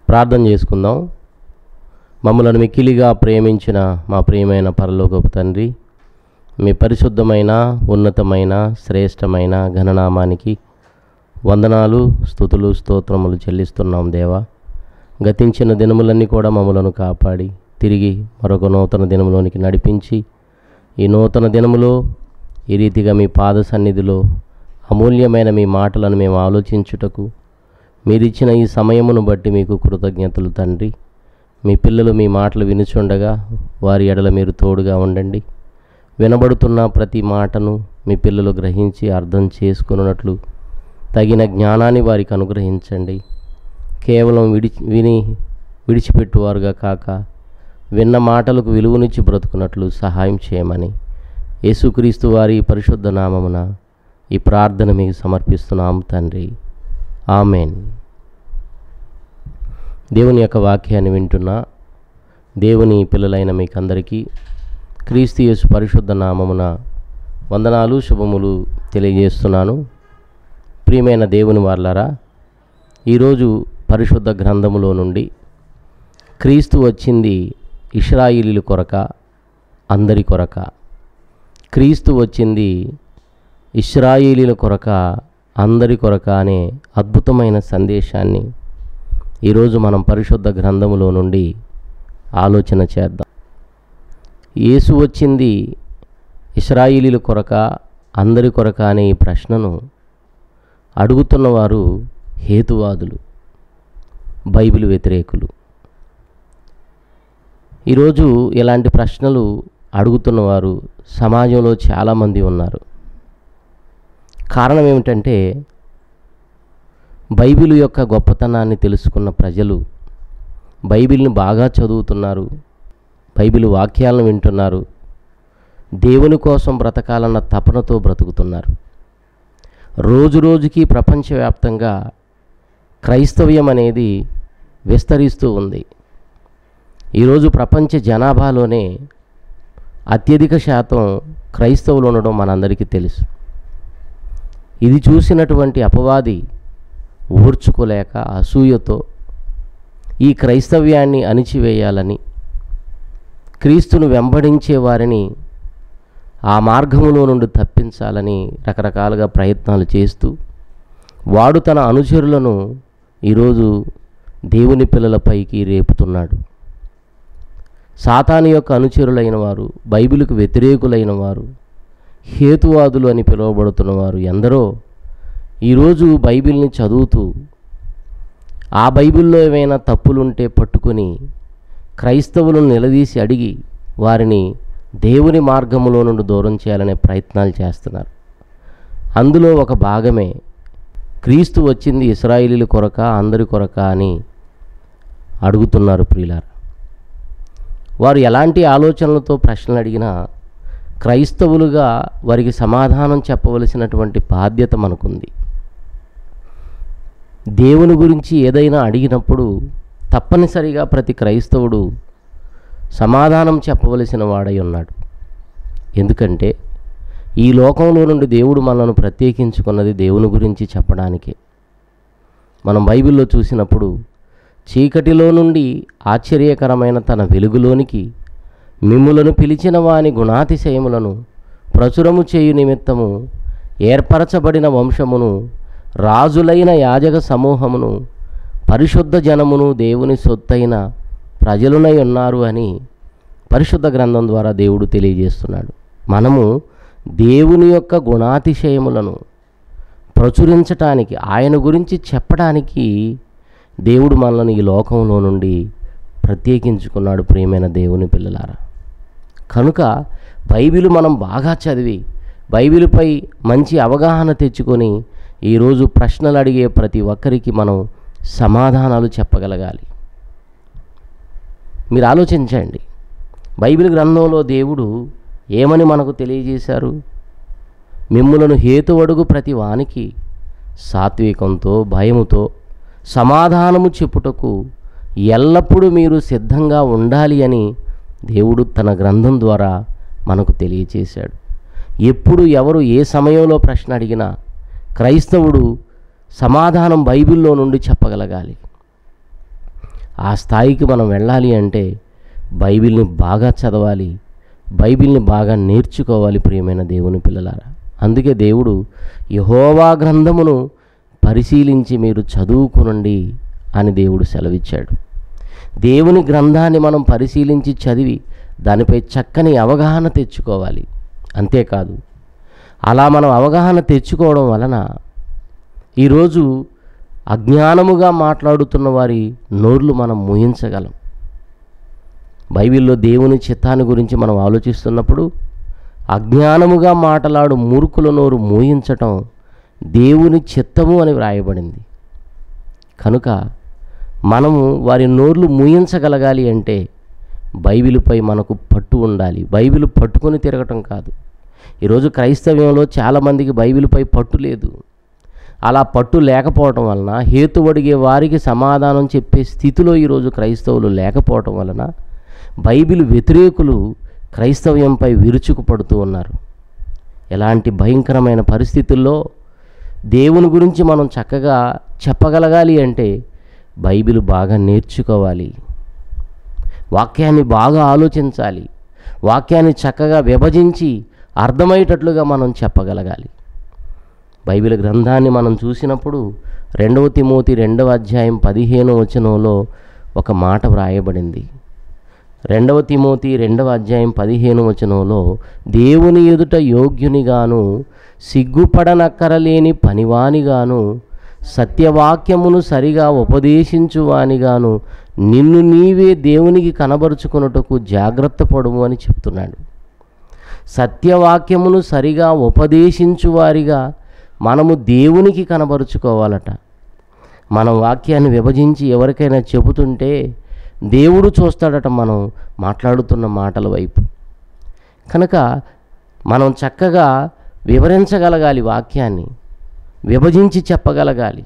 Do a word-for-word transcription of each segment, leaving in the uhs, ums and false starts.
ప్రార్థన చేసుకుందాం. మమ్మలను మిక్కిలిగా ప్రేమించిన మా ప్రియమైన పరలోకపు తండ్రి, మీ పరిశుద్ధమైన ఉన్నతమైన శ్రేష్టమైన ఘననామానికి వందనాలు, స్తుతులు, స్తోత్రములు చెల్లిస్తున్నాం దేవా. గతించిన దినములన్నీ కూడా మమ్మలను కాపాడి తిరిగి మరొక నూతన దినములోనికి నడిపించి, ఈ నూతన దినములో ఈ రీతిగా మీ పాద సన్నిధిలో అమూల్యమైన మీ మాటలను మేము ఆలోచించుటకు మీరిచ్చిన ఈ సమయమును బట్టి మీకు కృతజ్ఞతలు తండ్రి. మీ పిల్లలు మీ మాటలు వినుచుండగా వారి ఎడల మీరు తోడుగా ఉండండి. వినబడుతున్న ప్రతి మాటను మీ పిల్లలు గ్రహించి అర్థం చేసుకున్నట్లు తగిన జ్ఞానాన్ని వారికి అనుగ్రహించండి. కేవలం విడి విని విడిచిపెట్టువారుగా కాక విన్న మాటలకు విలువనిచ్చి బ్రతుకున్నట్లు సహాయం చేయమని యేసుక్రీస్తు వారి పరిశుద్ధ నామమున ఈ ప్రార్థన మీకు సమర్పిస్తున్నాము తండ్రి. ఆమెన్. దేవుని యొక్క వాక్యాన్ని వింటున్న దేవుని పిల్లలైన మీకందరికీ క్రీస్తు యేసు పరిశుద్ధ నామమున వందనాలు, శుభములు తెలియజేస్తున్నాను. ప్రియమైన దేవుని వారలారా, ఈరోజు పరిశుద్ధ గ్రంథములో నుండి క్రీస్తు వచ్చింది ఇశ్రాయేలీయుల కొరక, అందరి కొరక. క్రీస్తు వచ్చింది ఇశ్రాయేలీయుల కొరక, అందరి కొరక అనే అద్భుతమైన సందేశాన్ని ఈరోజు మనం పరిశుద్ధ గ్రంథములో నుండి ఆలోచన చేద్దాం. యేసు వచ్చింది ఇశ్రాయేలీయుల కొరక, అందరి కొరక అనే ఈ ప్రశ్నను అడుగుతున్నవారు హేతువాదులు, బైబిల్ వ్యతిరేకులు. ఈరోజు ఇలాంటి ప్రశ్నలు అడుగుతున్నవారు సమాజంలో చాలామంది ఉన్నారు. కారణం ఏమిటంటే, బైబిల్ యొక్క గొప్పతనాన్ని తెలుసుకున్న ప్రజలు బైబిల్ని బాగా చదువుతున్నారు, బైబిల్ వాక్యాలను వింటున్నారు, దేవుని కోసం బ్రతకాలన్న తపనతో బ్రతుకుతున్నారు. రోజు రోజుకి ప్రపంచవ్యాప్తంగా క్రైస్తవ్యం అనేది విస్తరిస్తూ ఉంది. ఈరోజు ప్రపంచ జనాభాలోనే అత్యధిక శాతం క్రైస్తవులు ఉండడం మనందరికీ తెలుసు. ఇది చూసినటువంటి అపవాది ఓర్చుకోలేక అసూయతో ఈ క్రైస్తవ్యాన్ని అణిచివేయాలని, క్రీస్తును వెంబడించే వారిని ఆ మార్గములో నుండి తప్పించాలని రకరకాలుగా ప్రయత్నాలు చేస్తూ వాడు తన అనుచరులను ఈరోజు దేవుని పిల్లలపైకి రేపుతున్నాడు. సాతాను యొక్క అనుచరులైన వారు, బైబిలుకు వ్యతిరేకులైన వారు, హేతువాదులు అని పిలువబడుతున్న వారు ఎందరో ఈరోజు బైబిల్ని చదువుతూ ఆ బైబిల్లో ఏమైనా తప్పులుంటే పట్టుకొని క్రైస్తవులను నిలదీసి అడిగి వారిని దేవుని మార్గములో నుండి దూరం చేయాలనే ప్రయత్నాలు చేస్తున్నారు. అందులో ఒక భాగమే క్రీస్తు వచ్చింది ఇశ్రాయేలీయుల కొరక, అందరి కొరక అని అడుగుతున్నారు ప్రియులారా. వారు ఎలాంటి ఆలోచనలతో ప్రశ్నలు అడిగినా క్రైస్తవులుగా వారికి సమాధానం చెప్పవలసినటువంటి బాధ్యత మనకుంది. దేవుని గురించి ఏదైనా అడిగినప్పుడు తప్పనిసరిగా ప్రతి క్రైస్తవుడు సమాధానం చెప్పవలసిన వాడై ఉన్నాడు. ఎందుకంటే ఈ లోకంలో నుండి దేవుడు మనల్ని ప్రత్యేకించుకున్నది దేవుని గురించి చెప్పడానికే. మనం బైబిల్లో చూసినప్పుడు చీకటిలో నుండి ఆశ్చర్యకరమైన తన వెలుగులోనికి మిమ్ములను పిలిచిన వాని గుణాతిశయములను ప్రచురము చేయు నిమిత్తము ఏర్పరచబడిన వంశమును, రాజులైన యాజక సమూహమును, పరిశుద్ధ జనమును, దేవుని సొత్తైన ప్రజలునై ఉన్నారు అని పరిశుద్ధ గ్రంథం ద్వారా దేవుడు తెలియజేస్తున్నాడు. మనము దేవుని యొక్క గుణాతిశయములను ప్రచురించటానికి, ఆయన గురించి చెప్పడానికి దేవుడు మనల్ని ఈ లోకంలో నుండి ప్రత్యేకించుకున్నాడు. ప్రియమైన దేవుని పిల్లలారా, కనుక బైబిల్ మనం బాగా చదివి బైబిల్పై మంచి అవగాహన తెచ్చుకొని ఈరోజు ప్రశ్నలు అడిగే ప్రతి ఒక్కరికి మనం సమాధానాలు చెప్పగలగాలి. మీరు ఆలోచించండి, బైబిల్ గ్రంథంలో దేవుడు ఏమని మనకు తెలియజేశారు? మిమ్ములను హేతువడుగు ప్రతి వానికి సాత్వికంతో, భయముతో సమాధానము చెప్పుటకు ఎల్లప్పుడూ మీరు సిద్ధంగా ఉండాలి అని దేవుడు తన గ్రంథం ద్వారా మనకు తెలియచేశాడు. ఎప్పుడు ఎవరు ఏ సమయంలో ప్రశ్న అడిగినా క్రైస్తవుడు సమాధానం బైబిల్లో నుండి చెప్పగలగాలి. ఆ స్థాయికి మనం వెళ్ళాలి అంటే బైబిల్ని బాగా చదవాలి, బైబిల్ని బాగా నేర్చుకోవాలి ప్రియమైన దేవుని పిల్లలారా. అందుకే దేవుడు యెహోవా గ్రంథమును పరిశీలించి మీరు చదువుకునండి అని దేవుడు సెలవిచ్చాడు. దేవుని గ్రంథాన్ని మనం పరిశీలించి చదివి దానిపై చక్కని అవగాహన తెచ్చుకోవాలి. అంతేకాదు, అలా మనం అవగాహన తెచ్చుకోవడం వలన ఈరోజు అజ్ఞానముగా మాట్లాడుతున్న వారి నోర్లు మనం మూయించగలం. బైబిల్లో దేవుని చిత్తాన్ని గురించి మనం ఆలోచిస్తున్నప్పుడు అజ్ఞానముగా మాట్లాడు మూర్ఖుల నోరు మూయించటం దేవుని చిత్తము అని వ్రాయబడింది. కనుక మనము వారి నోర్లు మూయించగలగాలి అంటే బైబిలుపై మనకు పట్టు ఉండాలి. బైబిల్ పట్టుకొని తిరగటం కాదు. ఈరోజు క్రైస్తవ్యంలో చాలామందికి బైబిలుపై పట్టు లేదు. అలా పట్టు లేకపోవటం వలన, హేతు అడిగే వారికి సమాధానం చెప్పే స్థితిలో ఈరోజు క్రైస్తవులు లేకపోవటం వలన బైబిల్ వ్యతిరేకులు క్రైస్తవ్యంపై విరుచుకుపడుతూ ఉన్నారు. ఎలాంటి భయంకరమైన పరిస్థితుల్లో దేవుని గురించి మనం చక్కగా చెప్పగలగాలి అంటే బైబిల్ బాగా నేర్చుకోవాలి, వాక్యాన్ని బాగా ఆలోచించాలి, వాక్యాన్ని చక్కగా విభజించి అర్థమయ్యేటట్లుగా మనం చెప్పగలగాలి. బైబిల్ గ్రంథాన్ని మనం చూసినప్పుడు రెండవ తిమోతి రెండవ అధ్యాయం పదిహేను వచనంలో ఒక మాట వ్రాయబడింది. రెండవ తిమోతి రెండవ అధ్యాయం పదిహేను వచనంలో, దేవుని ఎదుట యోగ్యునిగాను సిగ్గుపడనక్కరలేని పనివానిగాను సత్యవాక్యమును సరిగా ఉపదేశించువానిగాను నిన్ను నీవే దేవునికి కనబరుచుకొనుటకు జాగ్రత్త పడుము అని చెప్తున్నాడు. సత్యవాక్యమును సరిగా ఉపదేశించువారిగా మనము దేవునికి కనబరుచుకోవాలట. మనం వాక్యాన్ని విభజించి ఎవరికైనా చెబుతుంటే దేవుడు చూస్తాడట మనం మాట్లాడుతున్న మాటల వైపు. కనుక మనం చక్కగా వివరించగలగాలి, వాక్యాన్ని విభజించి చెప్పగలగాలి.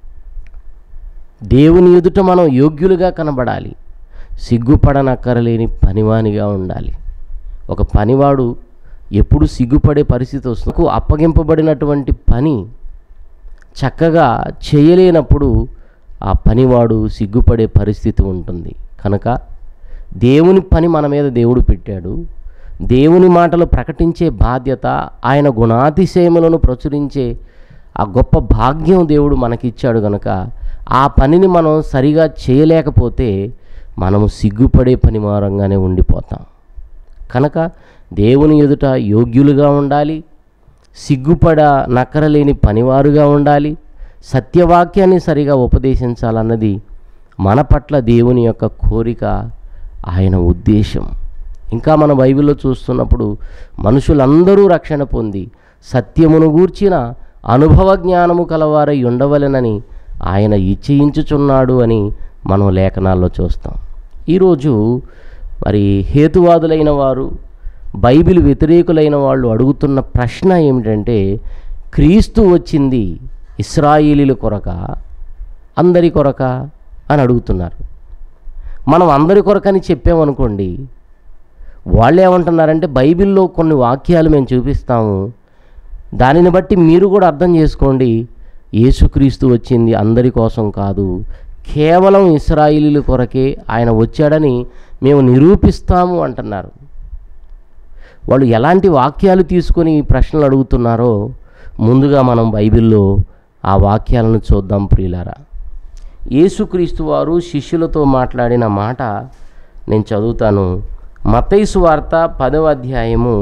దేవుని ఎదుట మనం యోగ్యులుగా కనబడాలి, సిగ్గుపడనక్కరలేని పనివానిగా ఉండాలి. ఒక పనివాడు ఎప్పుడు సిగ్గుపడే పరిస్థితి వస్తుంది. అప్పగింపబడినటువంటి పని చక్కగా చేయలేనప్పుడు ఆ పనివాడు సిగ్గుపడే పరిస్థితి ఉంటుంది. కనుక దేవుని పని మన మీద దేవుడు పెట్టాడు. దేవుని మాటలు ప్రకటించే బాధ్యత, ఆయన గుణాతిశయములను ప్రచురించే ఆ గొప్ప భాగ్యం దేవుడు మనకిచ్చాడు. కనుక ఆ పనిని మనం సరిగా చేయలేకపోతే మనము సిగ్గుపడే పనివారంగానే ఉండిపోతాం. కనుక దేవుని ఎదుట యోగ్యులుగా ఉండాలి, సిగ్గుపడ నక్కరలేని పనివారుగా ఉండాలి, సత్యవాక్యాన్ని సరిగా ఉపదేశించాలన్నది మన పట్ల దేవుని యొక్క కోరిక, ఆయన ఉద్దేశం. ఇంకా మన బైబిల్లో చూస్తున్నప్పుడు మనుషులందరూ రక్షణ పొంది సత్యమును గూర్చిన అనుభవ జ్ఞానము కలవారై ఉండవలెనని ఆయన ఇచ్చయించుచున్నాడు అని మనం లేఖనాల్లో చూస్తాం. ఈరోజు మరి హేతువాదులైన వారు, బైబిల్ వ్యతిరేకులైన వాళ్ళు అడుగుతున్న ప్రశ్న ఏమిటంటే, క్రీస్తు వచ్చింది ఇశ్రాయేలీల కొరక, అందరి కొరక అని అడుగుతున్నారు. మనం అందరి కొరకని చెప్పామనుకోండి, వాళ్ళు ఏమంటున్నారంటే బైబిల్లో కొన్ని వాక్యాలు మేము చూపిస్తాము, దానిని బట్టి మీరు కూడా అర్థం చేసుకోండి, యేసుక్రీస్తు వచ్చింది అందరి కోసం కాదు, కేవలం ఇశ్రాయేలీల కొరకే ఆయన వచ్చాడని మేము నిరూపిస్తాము అంటున్నారు. వాళ్ళు ఎలాంటి వాక్యాలు తీసుకొని ఈ ప్రశ్నలు అడుగుతున్నారో ముందుగా మనం బైబిల్లో ఆ వాక్యాలను చూద్దాం ప్రియులారా. యేసుక్రీస్తు వారు శిష్యులతో మాట్లాడిన మాట నేను చదువుతాను. మత్తయి సువార్త పదవ అధ్యాయము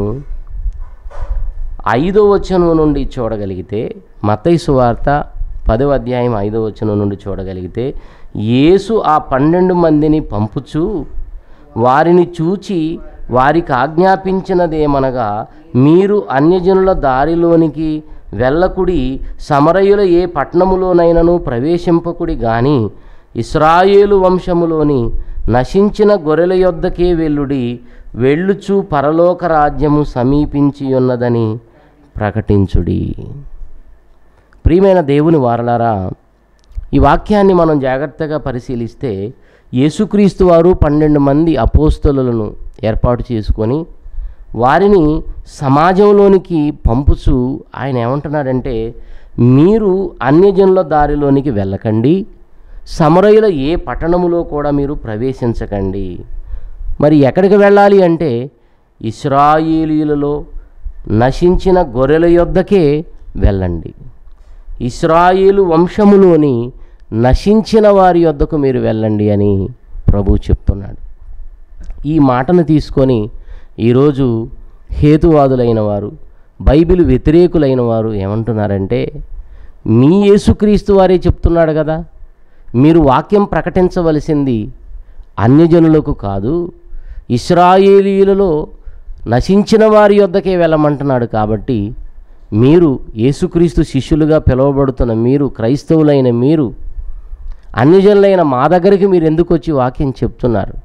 ఐదో వచనం నుండి చూడగలిగితే, మత్తయి సువార్త పదవ అధ్యాయం ఐదో వచనం నుండి చూడగలిగితే, యేసు ఆ పన్నెండు మందిని పంపుచు వారిని చూచి వారికి ఆజ్ఞాపించినదేమనగా, మీరు అన్యజనుల దారిలోనికి వెళ్ళకుడి, సమరయుల ఏ పట్టణములోనైనను ప్రవేశింపకుడి గాని ఇశ్రాయేలు వంశములోని నశించిన గొర్రెల యొద్దకే వెళ్ళుడి, వెళ్ళుచు పరలోక రాజ్యము సమీపించి ఉన్నదని ప్రకటించుడి. ప్రియమైన దేవుని వారలారా, ఈ వాక్యాన్ని మనం జాగ్రత్తగా పరిశీలిస్తే యేసుక్రీస్తు వారు పన్నెండు మంది అపోస్తలులను ఏర్పాటు చేసుకొని వారిని సమాజంలోనికి పంపుచు ఆయన ఏమంటున్నాడంటే, మీరు అన్యజనుల దారిలోనికి వెళ్ళకండి, సమరయుల ఏ పట్టణములో కూడా మీరు ప్రవేశించకండి. మరి ఎక్కడికి వెళ్ళాలి అంటే ఇశ్రాయేలీయులలో నశించిన గొర్రెల యొద్దకే వెళ్ళండి. ఇశ్రాయేలు వంశములోని నశించిన వారి యొద్దకు మీరు వెళ్ళండి అని ప్రభువు చెప్తున్నాడు. ఈ మాటను తీసుకొని ఈరోజు హేతువాదులైన వారు, బైబిల్ వ్యతిరేకులైన వారు ఏమంటున్నారంటే, మీ యేసుక్రీస్తు వారే చెప్తున్నాడు కదా, మీరు వాక్యం ప్రకటించవలసింది అన్యజనులకు కాదు, ఇశ్రాయేలీయులలో నశించిన వారి యొద్దకే వెళ్ళమంటున్నాడు. కాబట్టి మీరు యేసుక్రీస్తు శిష్యులుగా పిలువబడుతున్న మీరు, క్రైస్తవులైన మీరు, అన్యజనులైన మా దగ్గరికి మీరు ఎందుకు వచ్చి వాక్యం చెప్తున్నారు?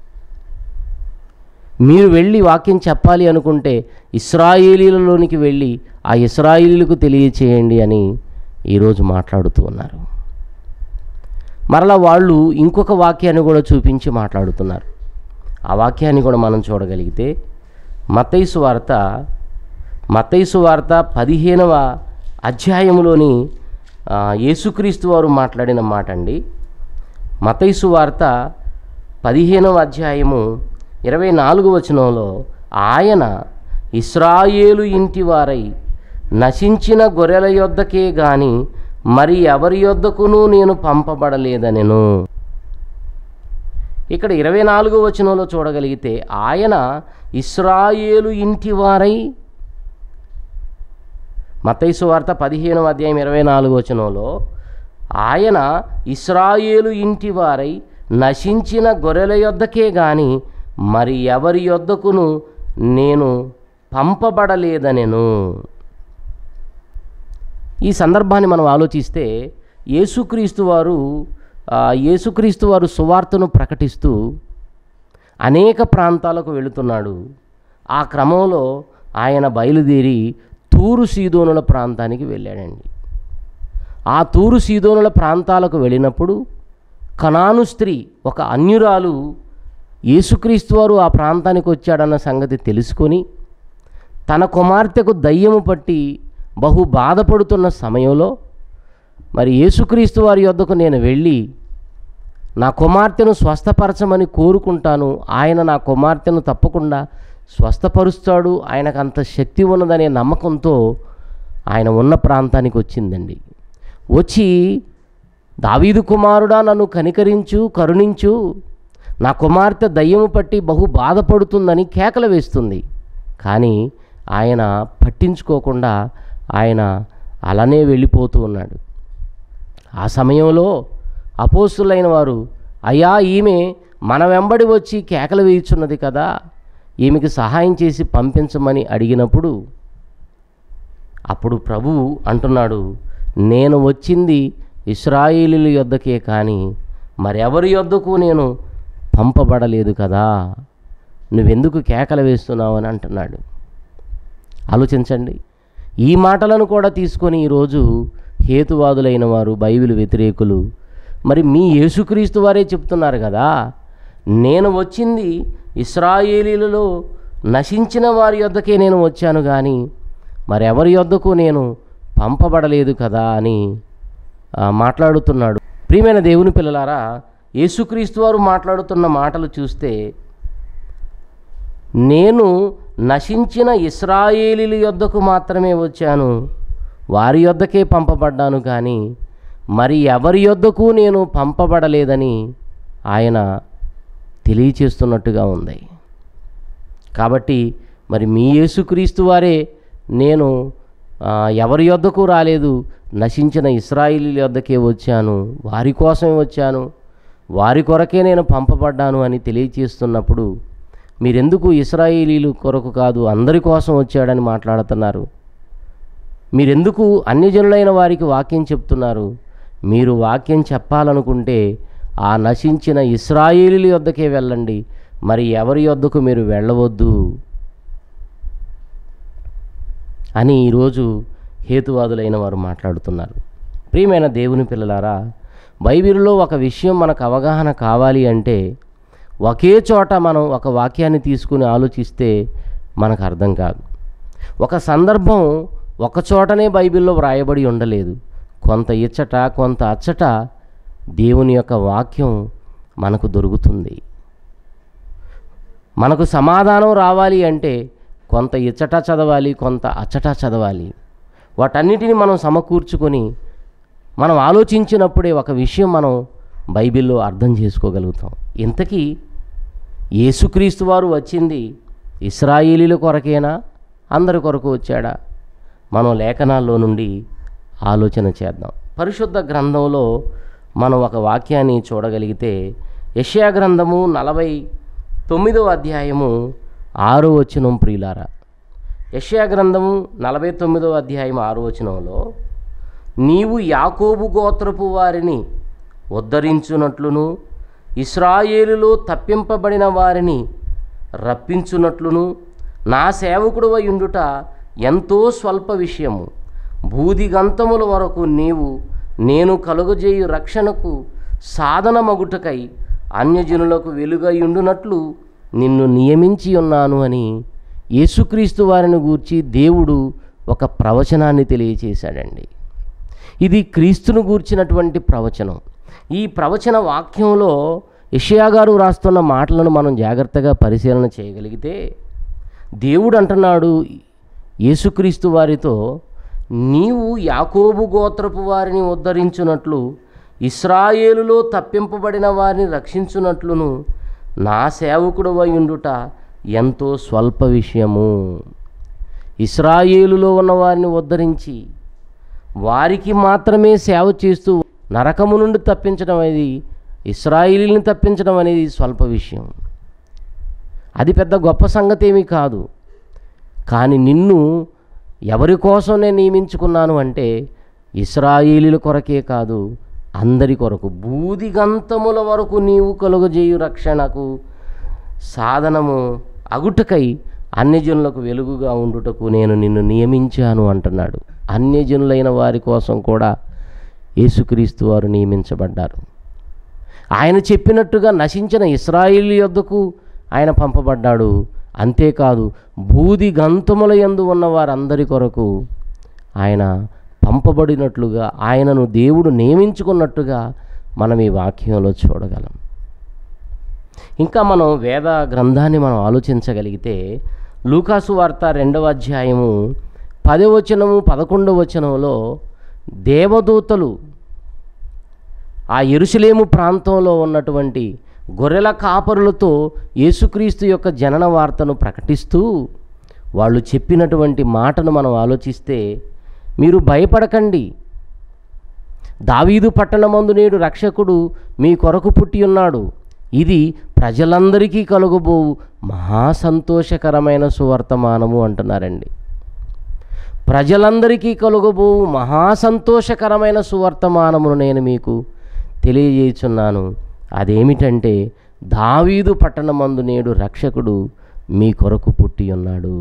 మీరు వెళ్ళి వాక్యం చెప్పాలి అనుకుంటే ఇశ్రాయేలీలలోనికి వెళ్ళి ఆ ఇశ్రాయేలీలకు తెలియచేయండి అని ఈరోజు మాట్లాడుతూ ఉన్నారు. మరలా వాళ్ళు ఇంకొక వాక్యాన్ని కూడా చూపించి మాట్లాడుతున్నారు. ఆ వాక్యాన్ని కూడా మనం చూడగలిగితే మత్తయి సువార్త మత్తయి సువార్త పదిహేనవ అధ్యాయంలోని యేసుక్రీస్తు వారు మాట్లాడిన మాట అండి. మత్తయి సువార్త పదిహేనవ అధ్యాయము ఇరవై నాలుగు వచనంలో, ఆయన ఇశ్రాయేలు ఇంటి వారై నశించిన గొర్రెల యొద్దకే గాని మరి ఎవరి యొద్దకును నేను పంపబడలేదనెను. ఇక్కడ ఇరవై నాలుగు వచనంలో చూడగలిగితే ఆయన ఇశ్రాయేలు ఇంటి వారై, మత్తయి సువార్త పదిహేనవ అధ్యాయం ఇరవై నాలుగు వచనంలో ఆయన ఇశ్రాయేలు ఇంటి వారై నశించిన గొర్రెల యొద్దకే గాని మరి ఎవరి యొద్దకును నేను పంపబడలేదనెను. ఈ సందర్భాన్ని మనం ఆలోచిస్తే యేసుక్రీస్తు వారు యేసుక్రీస్తు వారు సువార్తను ప్రకటిస్తూ అనేక ప్రాంతాలకు వెళుతున్నాడు. ఆ క్రమంలో ఆయన బయలుదేరి తూరు సీదోనుల ప్రాంతానికి వెళ్ళాడండి. ఆ తూరు సీదోనుల ప్రాంతాలకు వెళ్ళినప్పుడు కనాను స్త్రీ, ఒక అన్యురాలు, యేసుక్రీస్తు వారు ఆ ప్రాంతానికి వచ్చాడన్న సంగతి తెలుసుకొని తన కుమార్తెకు దయ్యము పట్టి బహు బాధపడుతున్న సమయంలో, మరి యేసుక్రీస్తు వారి యొద్దకు నేను వెళ్ళి నా కుమార్తెను స్వస్థపరచమని కోరుకుంటాను, ఆయన నా కుమార్తెను తప్పకుండా స్వస్థపరుస్తాడు, ఆయనకు అంత శక్తి ఉన్నదనే నమ్మకంతో ఆయన ఉన్న ప్రాంతానికి వచ్చిందండి. వచ్చి, దావీదు కుమారుడా నన్ను కనికరించు, కరుణించు, నా కుమార్తె దయ్యము పట్టి బహు బాధపడుతుందని కేకలు వేస్తుంది. కానీ ఆయన పట్టించుకోకుండా ఆయన అలానే వెళ్ళిపోతూ ఉన్నాడు. ఆ సమయంలో అపోస్తులైన వారు, అయ్యా ఈమె మన వెంబడి వచ్చి కేకలు వేయుచున్నది కదా, ఈమెకి సహాయం చేసి పంపించమని అడిగినప్పుడు అప్పుడు ప్రభువు అంటున్నాడు, నేను వచ్చింది ఇశ్రాయేలీయుల యొద్దకే కానీ మరెవరి యొద్దకు నేను పంపబడలేదు కదా, నువ్వెందుకు కేకలు వేస్తున్నావు అని అంటున్నాడు. ఆలోచించండి. ఈ మాటలను కూడా తీసుకొని ఈరోజు హేతువాదులైన వారు, బైబిల్ వ్యతిరేకులు, మరి మీ యేసుక్రీస్తు వారే చెప్తున్నారు కదా, నేను వచ్చింది ఇశ్రాయేలీలలో నశించిన వారి యొద్దకే నేను వచ్చాను కానీ మరెవరి యొద్దకు నేను పంపబడలేదు కదా అని మాట్లాడుతున్నాడు. ప్రియమైన దేవుని పిల్లలారా, యేసుక్రీస్తు వారు మాట్లాడుతున్న మాటలు చూస్తే, నేను నశించిన ఇశ్రాయేలీల యొద్దకు మాత్రమే వచ్చాను, వారి యొద్దకే పంపబడ్డాను కానీ మరి ఎవరి యొద్దకు నేను పంపబడలేదని ఆయన తెలియచేస్తున్నట్టుగా ఉంది. కాబట్టి మరి మీ యేసుక్రీస్తు వారే, నేను ఎవరి యొద్దకు రాలేదు, నశించిన ఇశ్రాయేలీల యొద్దకే వచ్చాను, వారి కోసమే వచ్చాను, వారి కొరకే నేను పంపబడ్డాను అని తెలియచేస్తున్నప్పుడు మీరెందుకు ఇశ్రాయేలీలు కొరకు కాదు అందరి కోసం వచ్చాడని మాట్లాడుతున్నారు? మీరెందుకు అన్యజనులైన వారికి వాక్యం చెప్తున్నారు? మీరు వాక్యం చెప్పాలనుకుంటే ఆ నశించిన ఇశ్రాయేలీల యొద్దకే వెళ్ళండి, మరి ఎవరి యొద్దకు మీరు వెళ్ళవద్దు అని ఈరోజు హేతువాదులైన వారు మాట్లాడుతున్నారు. ప్రియమైన దేవుని పిల్లలారా, బైబిల్లో ఒక విషయం మనకు అవగాహన కావాలి అంటే ఒకే చోట మనం ఒక వాక్యాన్ని తీసుకుని ఆలోచిస్తే మనకు అర్థం కాదు. ఒక సందర్భం ఒక చోటనే బైబిల్లో వ్రాయబడి ఉండలేదు. కొంత ఇచ్చట కొంత అచ్చట దేవుని యొక్క వాక్యం మనకు దొరుకుతుంది. మనకు సమాధానం రావాలి అంటే కొంత ఇచ్చట చదవాలి, కొంత అచ్చట చదవాలి. వాటన్నిటిని మనం సమకూర్చుకొని మనం ఆలోచించినప్పుడే ఒక విషయం మనం బైబిల్లో అర్థం చేసుకోగలుగుతాం. ఇంతకీ యేసుక్రీస్తు వారు వచ్చింది ఇశ్రాయేలీల కొరకేనా, అందరి కొరకు వచ్చాడా? మనం లేఖనాల్లో నుండి ఆలోచన చేద్దాం. పరిశుద్ధ గ్రంథంలో మనం ఒక వాక్యాన్ని చూడగలిగితే యెషయా గ్రంథము నలభై తొమ్మిదవ అధ్యాయము ఆరో వచనం ప్రియులారా. యెషయా గ్రంథము నలభై తొమ్మిదవ అధ్యాయం ఆరో వచనంలో, నీవు యాకోబు గోత్రపు వారిని ఉద్ధరించునట్లును ఇశ్రాయేలులో తప్పింపబడిన వారిని రప్పించునట్లును నా సేవకుడవై ఉండుట ఎంతో స్వల్ప విషయము. భూదిగంతముల వరకు నీవు నేను కలుగజేయు రక్షణకు సాధనమగుటకై అన్యజనులకు వెలుగై ఉండునట్లు నిన్ను నియమించి ఉన్నాను అని యేసుక్రీస్తు వారిని గూర్చి దేవుడు ఒక ప్రవచనాన్ని తెలియచేశాడండి. ఇది క్రీస్తును గూర్చినటువంటి ప్రవచనం. ఈ ప్రవచన వాక్యంలో యెషయా గారు రాస్తున్న మాటలను మనం జాగ్రత్తగా పరిశీలన చేయగలిగితే దేవుడు అంటున్నాడు యేసుక్రీస్తు వారితో, నీవు యాకోబు గోత్రపు వారిని ఉద్ధరించునట్లు ఇశ్రాయేలులో తప్పింపబడిన వారిని రక్షించునట్లును నా సేవకుడవై ఉండుట ఎంతో స్వల్ప విషయము. ఇశ్రాయేలులో ఉన్న వారిని ఉద్ధరించి వారికి మాత్రమే సేవ చేస్తూ నరకము నుండి తప్పించడం అనేది, ఇశ్రాయేలీని తప్పించడం అనేది స్వల్ప విషయం. అది పెద్ద గొప్ప సంగతి ఏమీ కాదు. కానీ నిన్ను ఎవరి కోసం నేను నియమించుకున్నాను అంటే ఇశ్రాయేలీల కొరకే కాదు, అందరి కొరకు. భూదిగంతముల వరకు నీవు కలుగజేయు రక్షణకు సాధనము అగుటకై అన్యజనులకు వెలుగుగా ఉండుటకు నేను నిన్ను నియమించాను అంటున్నాడు. అన్యజనులైన వారి కోసం కూడా యేసుక్రీస్తు వారు నియమించబడ్డారు. ఆయన చెప్పినట్టుగా నశించిన ఇశ్రాయేలు యొద్దకు ఆయన పంపబడ్డాడు. అంతేకాదు భూదిగంతముల యందు ఉన్న వారందరి కొరకు ఆయన పంపబడినట్లుగా, ఆయనను దేవుడు నియమించుకున్నట్టుగా మనం ఈ వాక్యంలో చూడగలం. ఇంకా మనం వేద గ్రంథాన్ని మనం ఆలోచించగలిగితే లూకాసు వార్త రెండవ అధ్యాయము పదవ వచనము పదకొండవ వచనంలో దేవదూతలు ఆ యెరూషలేము ప్రాంతంలో ఉన్నటువంటి గొర్రెల కాపరులతో యేసుక్రీస్తు యొక్క జనన వార్తను ప్రకటిస్తూ వాళ్ళు చెప్పినటువంటి మాటను మనం ఆలోచిస్తే, మీరు భయపడకండి, దావీదు పట్టణమందు నేడు రక్షకుడు మీ కొరకు పుట్టి ఉన్నాడు, ఇది ప్రజలందరికీ కలుగబోవు మహా సంతోషకరమైన సువర్తమానము అంటున్నారండి. ప్రజలందరికీ కలుగబోవు మహా సంతోషకరమైన సువర్తమానమును నేను మీకు తెలియజేయుచున్నాను. అదేమిటంటే దావీదు పట్టణమందు నేడు రక్షకుడు మీ కొరకు పుట్టి ఉన్నాడు.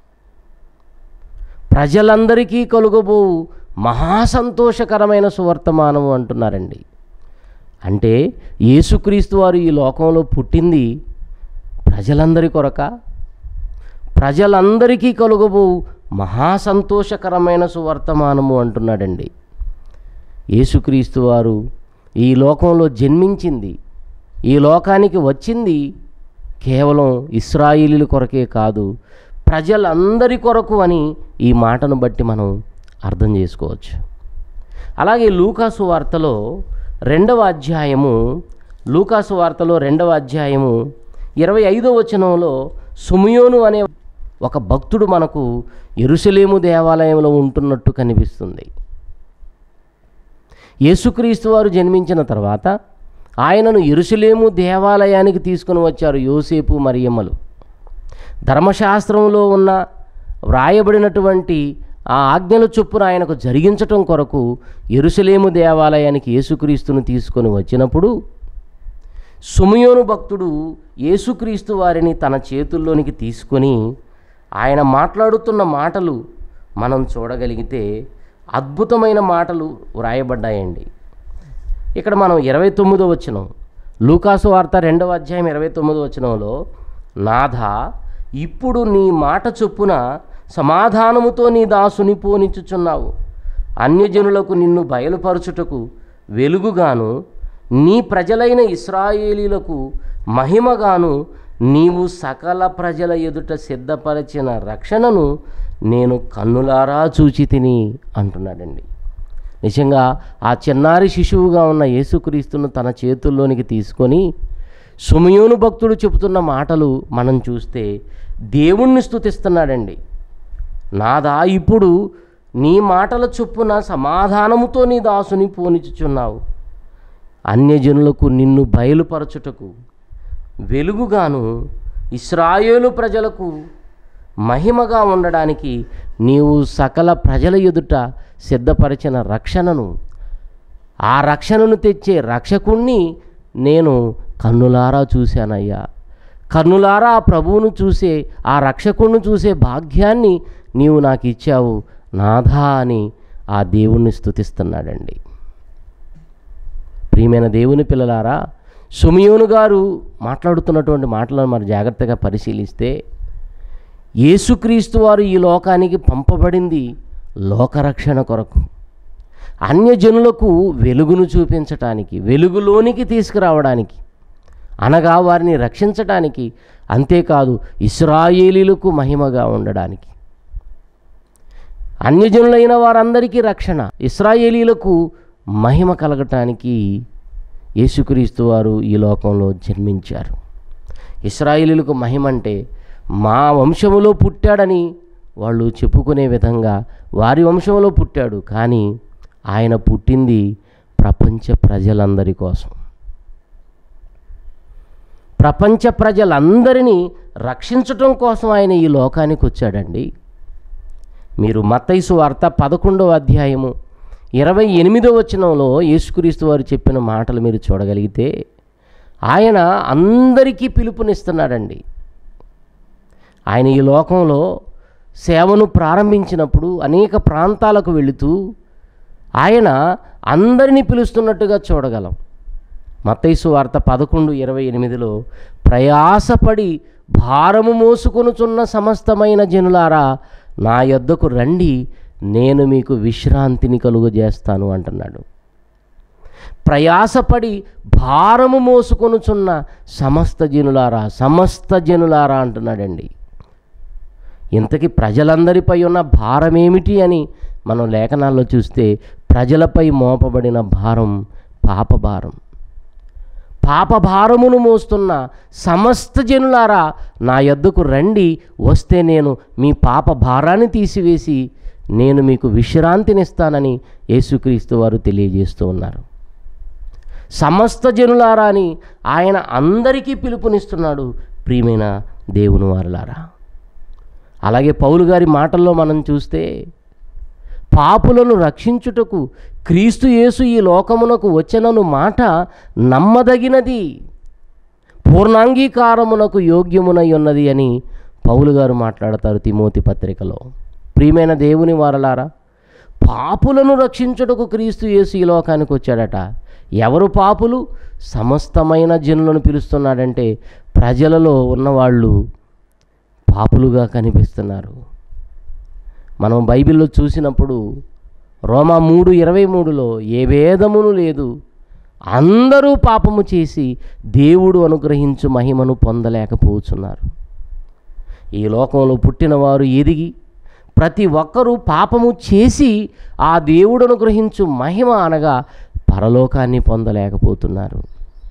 ప్రజలందరికీ కలుగబోవు మహా సంతోషకరమైన సువర్తమానము అంటున్నారండి. అంటే యేసుక్రీస్తు వారు ఈ లోకంలో పుట్టింది ప్రజలందరి కొరక, ప్రజలందరికీ కలుగబోవు మహా సంతోషకరమైన సువర్తమానము అంటున్నాడండి. యేసుక్రీస్తు వారు ఈ లోకంలో జన్మించింది, ఈ లోకానికి వచ్చింది కేవలం ఇశ్రాయేలీల కొరకే కాదు, ప్రజలందరి కొరకు అని ఈ మాటను బట్టి మనం అర్థం చేసుకోవచ్చు. అలాగే లూకాసు వార్తలో రెండవ అధ్యాయము లూకాసు వార్తలో రెండవ అధ్యాయము ఇరవై ఐదో వచనంలో సుమియోను అనే ఒక భక్తుడు మనకు యెరూషలేము దేవాలయంలో ఉంటున్నట్టు కనిపిస్తుంది. యేసుక్రీస్తు వారు జన్మించిన తర్వాత ఆయనను యెరూషలేము దేవాలయానికి తీసుకుని వచ్చారు యోసేపు మరియమ్మలు. ధర్మశాస్త్రంలో ఉన్న వ్రాయబడినటువంటి ఆ ఆజ్ఞల చొప్పున ఆయనకు జరిగించటం కొరకు యెరూషలేము దేవాలయానికి యేసుక్రీస్తును తీసుకొని వచ్చినప్పుడు సుమియోను భక్తుడు యేసుక్రీస్తు వారిని తన చేతుల్లోనికి తీసుకొని ఆయన మాట్లాడుతున్న మాటలు మనం చూడగలిగితే అద్భుతమైన మాటలు వ్రాయబడ్డాయండి. ఇక్కడ మనం ఇరవై తొమ్మిదో వచనం, లూకాసు వార్త రెండవ అధ్యాయం ఇరవై తొమ్మిదో వచనంలో, నాథా ఇప్పుడు నీ మాట చొప్పున సమాధానముతో నీ దాసుని పోనిచ్చుచున్నావు, అన్యజనులకు నిన్ను బయలుపరచుటకు వెలుగుగాను నీ ప్రజలైన ఇశ్రాయేలీలకు మహిమగాను నీవు సకల ప్రజల ఎదుట సిద్ధపరిచిన రక్షణను నేను కన్నులారా చూచి తిని అంటున్నాడండి. నిజంగా ఆ చిన్నారి శిశువుగా ఉన్న యేసుక్రీస్తును తన చేతుల్లోనికి తీసుకొని సిమెయోను భక్తుడు చెబుతున్న మాటలు మనం చూస్తే దేవుణ్ణి స్తుతిస్తున్నాడండి. నాదా, ఇప్పుడు నీ మాటల చొప్పున సమాధానముతో నీ దాసుని పోనిచుచున్నావు. అన్యజనులకు నిన్ను బయలుపరచుటకు వెలుగుగాను ఇశ్రాయేలు ప్రజలకు మహిమగా ఉండడానికి నీవు సకల ప్రజల ఎదుట సిద్ధపరిచిన రక్షణను, ఆ రక్షణను తెచ్చే రక్షకుణ్ణి నేను కన్నులారా చూశానయ్యా. కన్నులారా ఆ ప్రభువును చూసే, ఆ రక్షకుణ్ణి చూసే భాగ్యాన్ని నీవు నాకు ఇచ్చావు నాథా అని ఆ దేవుణ్ణి స్తుతిస్తున్నాడండి. ప్రియమైన దేవుని పిల్లలారా, సిమెయోను గారు మాట్లాడుతున్నటువంటి మాటలను మరి జాగ్రత్తగా పరిశీలిస్తే, యేసుక్రీస్తు వారు ఈ లోకానికి పంపబడింది లోకరక్షణ కొరకు, అన్యజనులకు వెలుగును చూపించటానికి, వెలుగులోనికి తీసుకురావడానికి, అనగా వారిని రక్షించడానికి, అంతేకాదు ఇశ్రాయేలీలకు మహిమగా ఉండడానికి. అన్యజనులైన వారందరికీ రక్షణ, ఇశ్రాయేలీలకు మహిమ కలగటానికి యేసుక్రీస్తు వారు ఈ లోకంలో జన్మించారు. ఇశ్రాయేలీలకు మహిమ అంటే మా వంశములో పుట్టాడని వాళ్ళు చెప్పుకునే విధంగా వారి వంశంలో పుట్టాడు, కానీ ఆయన పుట్టింది ప్రపంచ ప్రజలందరి కోసం. ప్రపంచ ప్రజలందరినీ రక్షించటం కోసం ఆయన ఈ లోకానికి వచ్చాడండి. మీరు మత్తయి సువార్త పదకొండవ అధ్యాయము ఇరవై ఎనిమిదో వచనంలో యేసుక్రీస్తు వారు చెప్పిన మాటలు మీరు చూడగలిగితే, ఆయన అందరికీ పిలుపునిస్తున్నాడండి. ఆయన ఈ లోకంలో సేవను ప్రారంభించినప్పుడు అనేక ప్రాంతాలకు వెళుతూ ఆయన అందరినీ పిలుస్తున్నట్టుగా చూడగలం. మత్తయి సువార్త పదకొండు ఇరవై ఎనిమిదిలో, ప్రయాసపడి భారము మోసుకొనుచున్న సమస్తమైన జనులారా నా యొద్దకు రండి, నేను మీకు విశ్రాంతిని కలుగజేస్తాను అంటున్నాడు. ప్రయాసపడి భారము మోసుకొనుచున్న సమస్త జనులారా, సమస్త జనులారా అంటున్నాడండి. ఇంతకీ ప్రజలందరిపై ఉన్న భారం ఏమిటి అని మనం లేఖనాల్లో చూస్తే, ప్రజలపై మోపబడిన భారం పాపభారం. పాపభారమును మోస్తున్న సమస్త జనులారా నా యొద్దకు రండి, వస్తే నేను మీ పాప భారాన్ని తీసివేసి నేను మీకు విశ్రాంతినిస్తానని యేసుక్రీస్తు వారు తెలియజేస్తూ ఉన్నారు. సమస్త జనులారా అని ఆయన అందరికీ పిలుపునిస్తున్నాడు. ప్రియమైన దేవుని వారలారా, అలాగే పౌలు గారి మాటల్లో మనం చూస్తే, పాపులను రక్షించుటకు క్రీస్తు యేసు ఈ లోకమునకు వచ్చెనను మాట నమ్మదగినది, పూర్ణాంగీకారమునకు యోగ్యమునై ఉన్నది అని పౌలు గారు మాట్లాడతారు తిమోతి పత్రికలో. ప్రియమైన దేవుని వారలారా, పాపులను రక్షించుటకు క్రీస్తు యేసు ఈ లోకానికి వచ్చాడట. ఎవరు పాపులు? సమస్తమైన జనులను పిలుస్తున్నాడంటే ప్రజలలో ఉన్నవాళ్ళు పాపులుగా కనిపిస్తున్నారు. మనం బైబిల్లో చూసినప్పుడు రోమా మూడు ఇరవై మూడులో, ఏ భేదమును లేదు, అందరూ పాపము చేసి దేవుడు అనుగ్రహించు మహిమను పొందలేకపోతున్నారు. ఈ లోకంలో పుట్టినవారు ఎదిగి ప్రతి ఒక్కరూ పాపము చేసి ఆ దేవుడు అనుగ్రహించు మహిమ అనగా పరలోకాన్ని పొందలేకపోతున్నారు.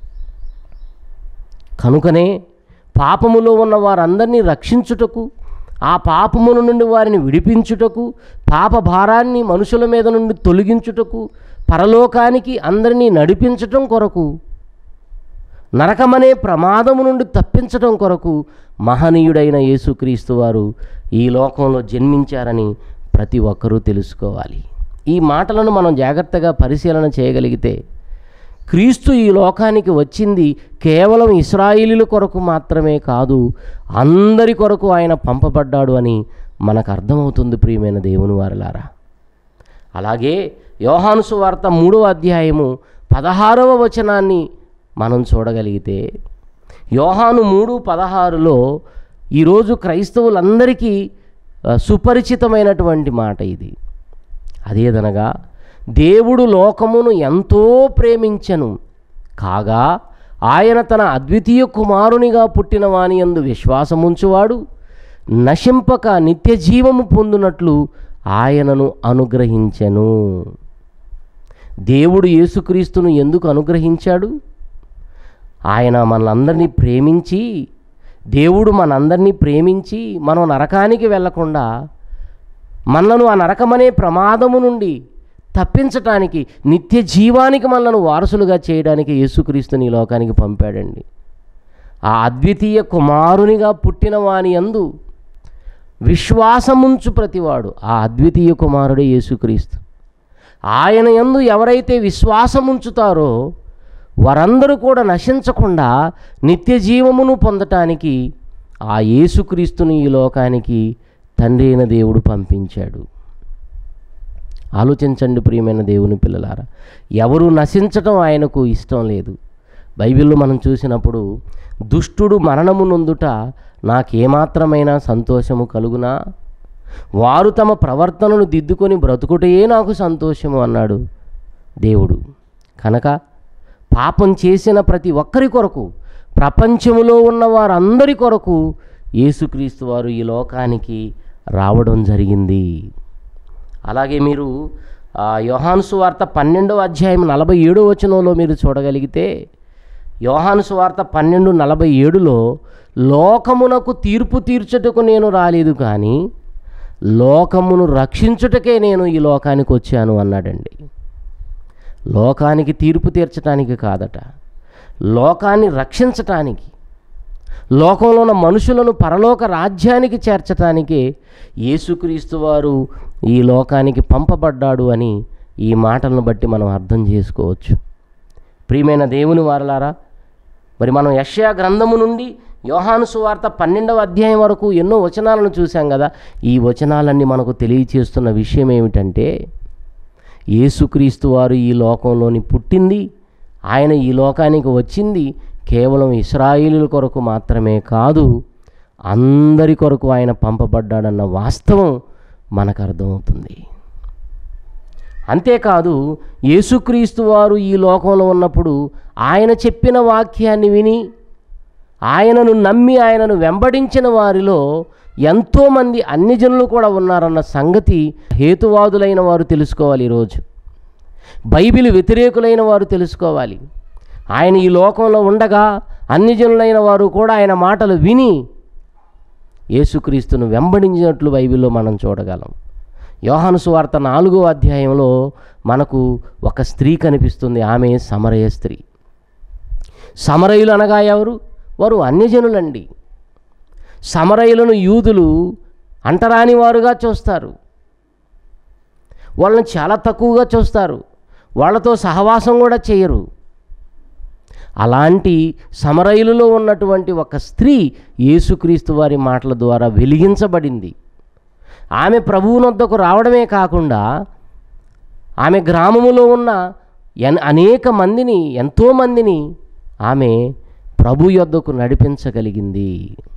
కనుకనే పాపములో ఉన్న వారందరినీ రక్షించుటకు, ఆ పాపముల నుండి వారిని విడిపించుటకు, పాప భారాన్ని మనుషుల మీద నుండి తొలగించుటకు, పరలోకానికి అందరినీ నడిపించటం కొరకు, నరకమనే ప్రమాదము నుండి తప్పించటం కొరకు మహనీయుడైన యేసుక్రీస్తు వారు ఈ లోకంలో జన్మించారని ప్రతి ఒక్కరూ తెలుసుకోవాలి. ఈ మాటలను మనం జాగ్రత్తగా పరిశీలన చేయగలిగితే, క్రీస్తు ఈ లోకానికి వచ్చింది కేవలం ఇశ్రాయేలీల కొరకు మాత్రమే కాదు, అందరి కొరకు ఆయన పంపబడ్డాడు అని మనకు అర్థమవుతుంది. ప్రియమైన దేవుని వారలారా, అలాగే యోహాను సువార్త మూడవ అధ్యాయము పదహారవ వచనాన్ని మనం చూడగలిగితే, యోహాను మూడు పదహారులో ఈరోజు క్రైస్తవులందరికీ సుపరిచితమైనటువంటి మాట ఇది. అదేదనగా, దేవుడు లోకమును ఎంతో ప్రేమించెను కాగా ఆయన తన అద్వితీయ కుమారునిగా పుట్టిన వాని యందు విశ్వాసముంచువాడు నశింపక నిత్య జీవము పొందునట్లు ఆయనను అనుగ్రహించెను. దేవుడు యేసుక్రీస్తును ఎందుకు అనుగ్రహించాడు? ఆయన మనందరినీ ప్రేమించి దేవుడు మనందరినీ ప్రేమించి మనం నరకానికి వెళ్లకుండా మనలను ఆ నరకమనే ప్రమాదము నుండి తప్పించటానికి, నిత్య జీవానికి మనలను వారసులుగా చేయడానికి యేసుక్రీస్తుని ఈ లోకానికి పంపాడండి. ఆ అద్వితీయ కుమారునిగా పుట్టిన వాని యందు విశ్వాసముంచు ప్రతివాడు, ఆ అద్వితీయ కుమారుడే యేసుక్రీస్తు. ఆయన యందు ఎవరైతే విశ్వాసముంచుతారో వారందరూ కూడా నశించకుండా నిత్య జీవమును పొందటానికి ఆ యేసుక్రీస్తుని ఈ లోకానికి తండ్రి అయిన దేవుడు పంపించాడు. ఆలోచించండి ప్రియమైన దేవుని పిల్లలారా, ఎవరు నశించటం ఆయనకు ఇష్టం లేదు. బైబిల్లో మనం చూసినప్పుడు దుష్టుడు మరణము నొందుట నాకేమాత్రమైనా సంతోషము కలుగునా, వారు తమ ప్రవర్తనను దిద్దుకొని బ్రతుకుటయే నాకు సంతోషము అన్నాడు దేవుడు. కనుక పాపం చేసిన ప్రతి ఒక్కరి కొరకు, ప్రపంచములో ఉన్న వారందరి కొరకు యేసుక్రీస్తు వారు ఈ లోకానికి రావడం జరిగింది. అలాగే మీరు యోహాను సువార్త పన్నెండవ అధ్యాయం నలభై ఏడో వచనంలో మీరు చూడగలిగితే, యోహాను సువార్త పన్నెండు నలభై ఏడులో లోకమునకు తీర్పు తీర్చుటకు నేను రాలేదు కానీ లోకమును రక్షించుటకే నేను ఈ లోకానికి వచ్చాను అన్నాడండి. లోకానికి తీర్పు తీర్చడానికి కాదట, లోకాన్ని రక్షించటానికి, లోకంలో ఉన్న మనుషులను పరలోక రాజ్యానికి చేర్చటానికే యేసుక్రీస్తు వారు ఈ లోకానికి పంపబడ్డాడు అని ఈ మాటలను బట్టి మనం అర్థం చేసుకోవచ్చు. ప్రియమైన దేవుని వారలారా, మరి మనం యెషయా గ్రంథము నుండి యోహాను సువార్త పన్నెండవ అధ్యాయం వరకు ఎన్నో వచనాలను చూసాం కదా. ఈ వచనాలన్నీ మనకు తెలియచేస్తున్న విషయం ఏమిటంటే, యేసుక్రీస్తు వారు ఈ లోకంలోని పుట్టింది, ఆయన ఈ లోకానికి వచ్చింది కేవలం ఇశ్రాయేలుల కొరకు మాత్రమే కాదు, అందరి కొరకు ఆయన పంపబడ్డాడన్న వాస్తవం మనకు అర్థమవుతుంది. అంతేకాదు, యేసుక్రీస్తు వారు ఈ లోకంలో ఉన్నప్పుడు ఆయన చెప్పిన వాక్యాన్ని విని ఆయనను నమ్మి ఆయనను వెంబడించిన వారిలో ఎంతోమంది అన్ని జనులు కూడా ఉన్నారన్న సంగతి హేతువాదులైన వారు తెలుసుకోవాలి. ఈరోజు బైబిల్ వ్యతిరేకులైన వారు తెలుసుకోవాలి. ఆయన ఈ లోకంలో ఉండగా అన్ని జనులైన వారు కూడా ఆయన మాటలు విని యేసుక్రీస్తును వెంబడించినట్లు బైబిల్లో మనం చూడగలం. యోహాను సువార్త నాలుగో అధ్యాయంలో మనకు ఒక స్త్రీ కనిపిస్తుంది. ఆమె సమరయ స్త్రీ. సమరయులు అనగా ఎవరు? వారు అన్యజనులండి. సమరయులను యూదులు అంటరాని వారుగా చూస్తారు, వాళ్ళని చాలా తక్కువగా చూస్తారు, వాళ్ళతో సహవాసం కూడా చేయరు. అలాంటి సమరయులలో ఉన్నటువంటి ఒక స్త్రీ యేసుక్రీస్తు వారి మాటల ద్వారా వెలిగించబడింది. ఆమె ప్రభువునొద్దకు రావడమే కాకుండా ఆమె గ్రామములో ఉన్న అనేక మందిని, ఎంతోమందిని ఆమె ప్రభు యొద్దకు నడిపించగలిగింది.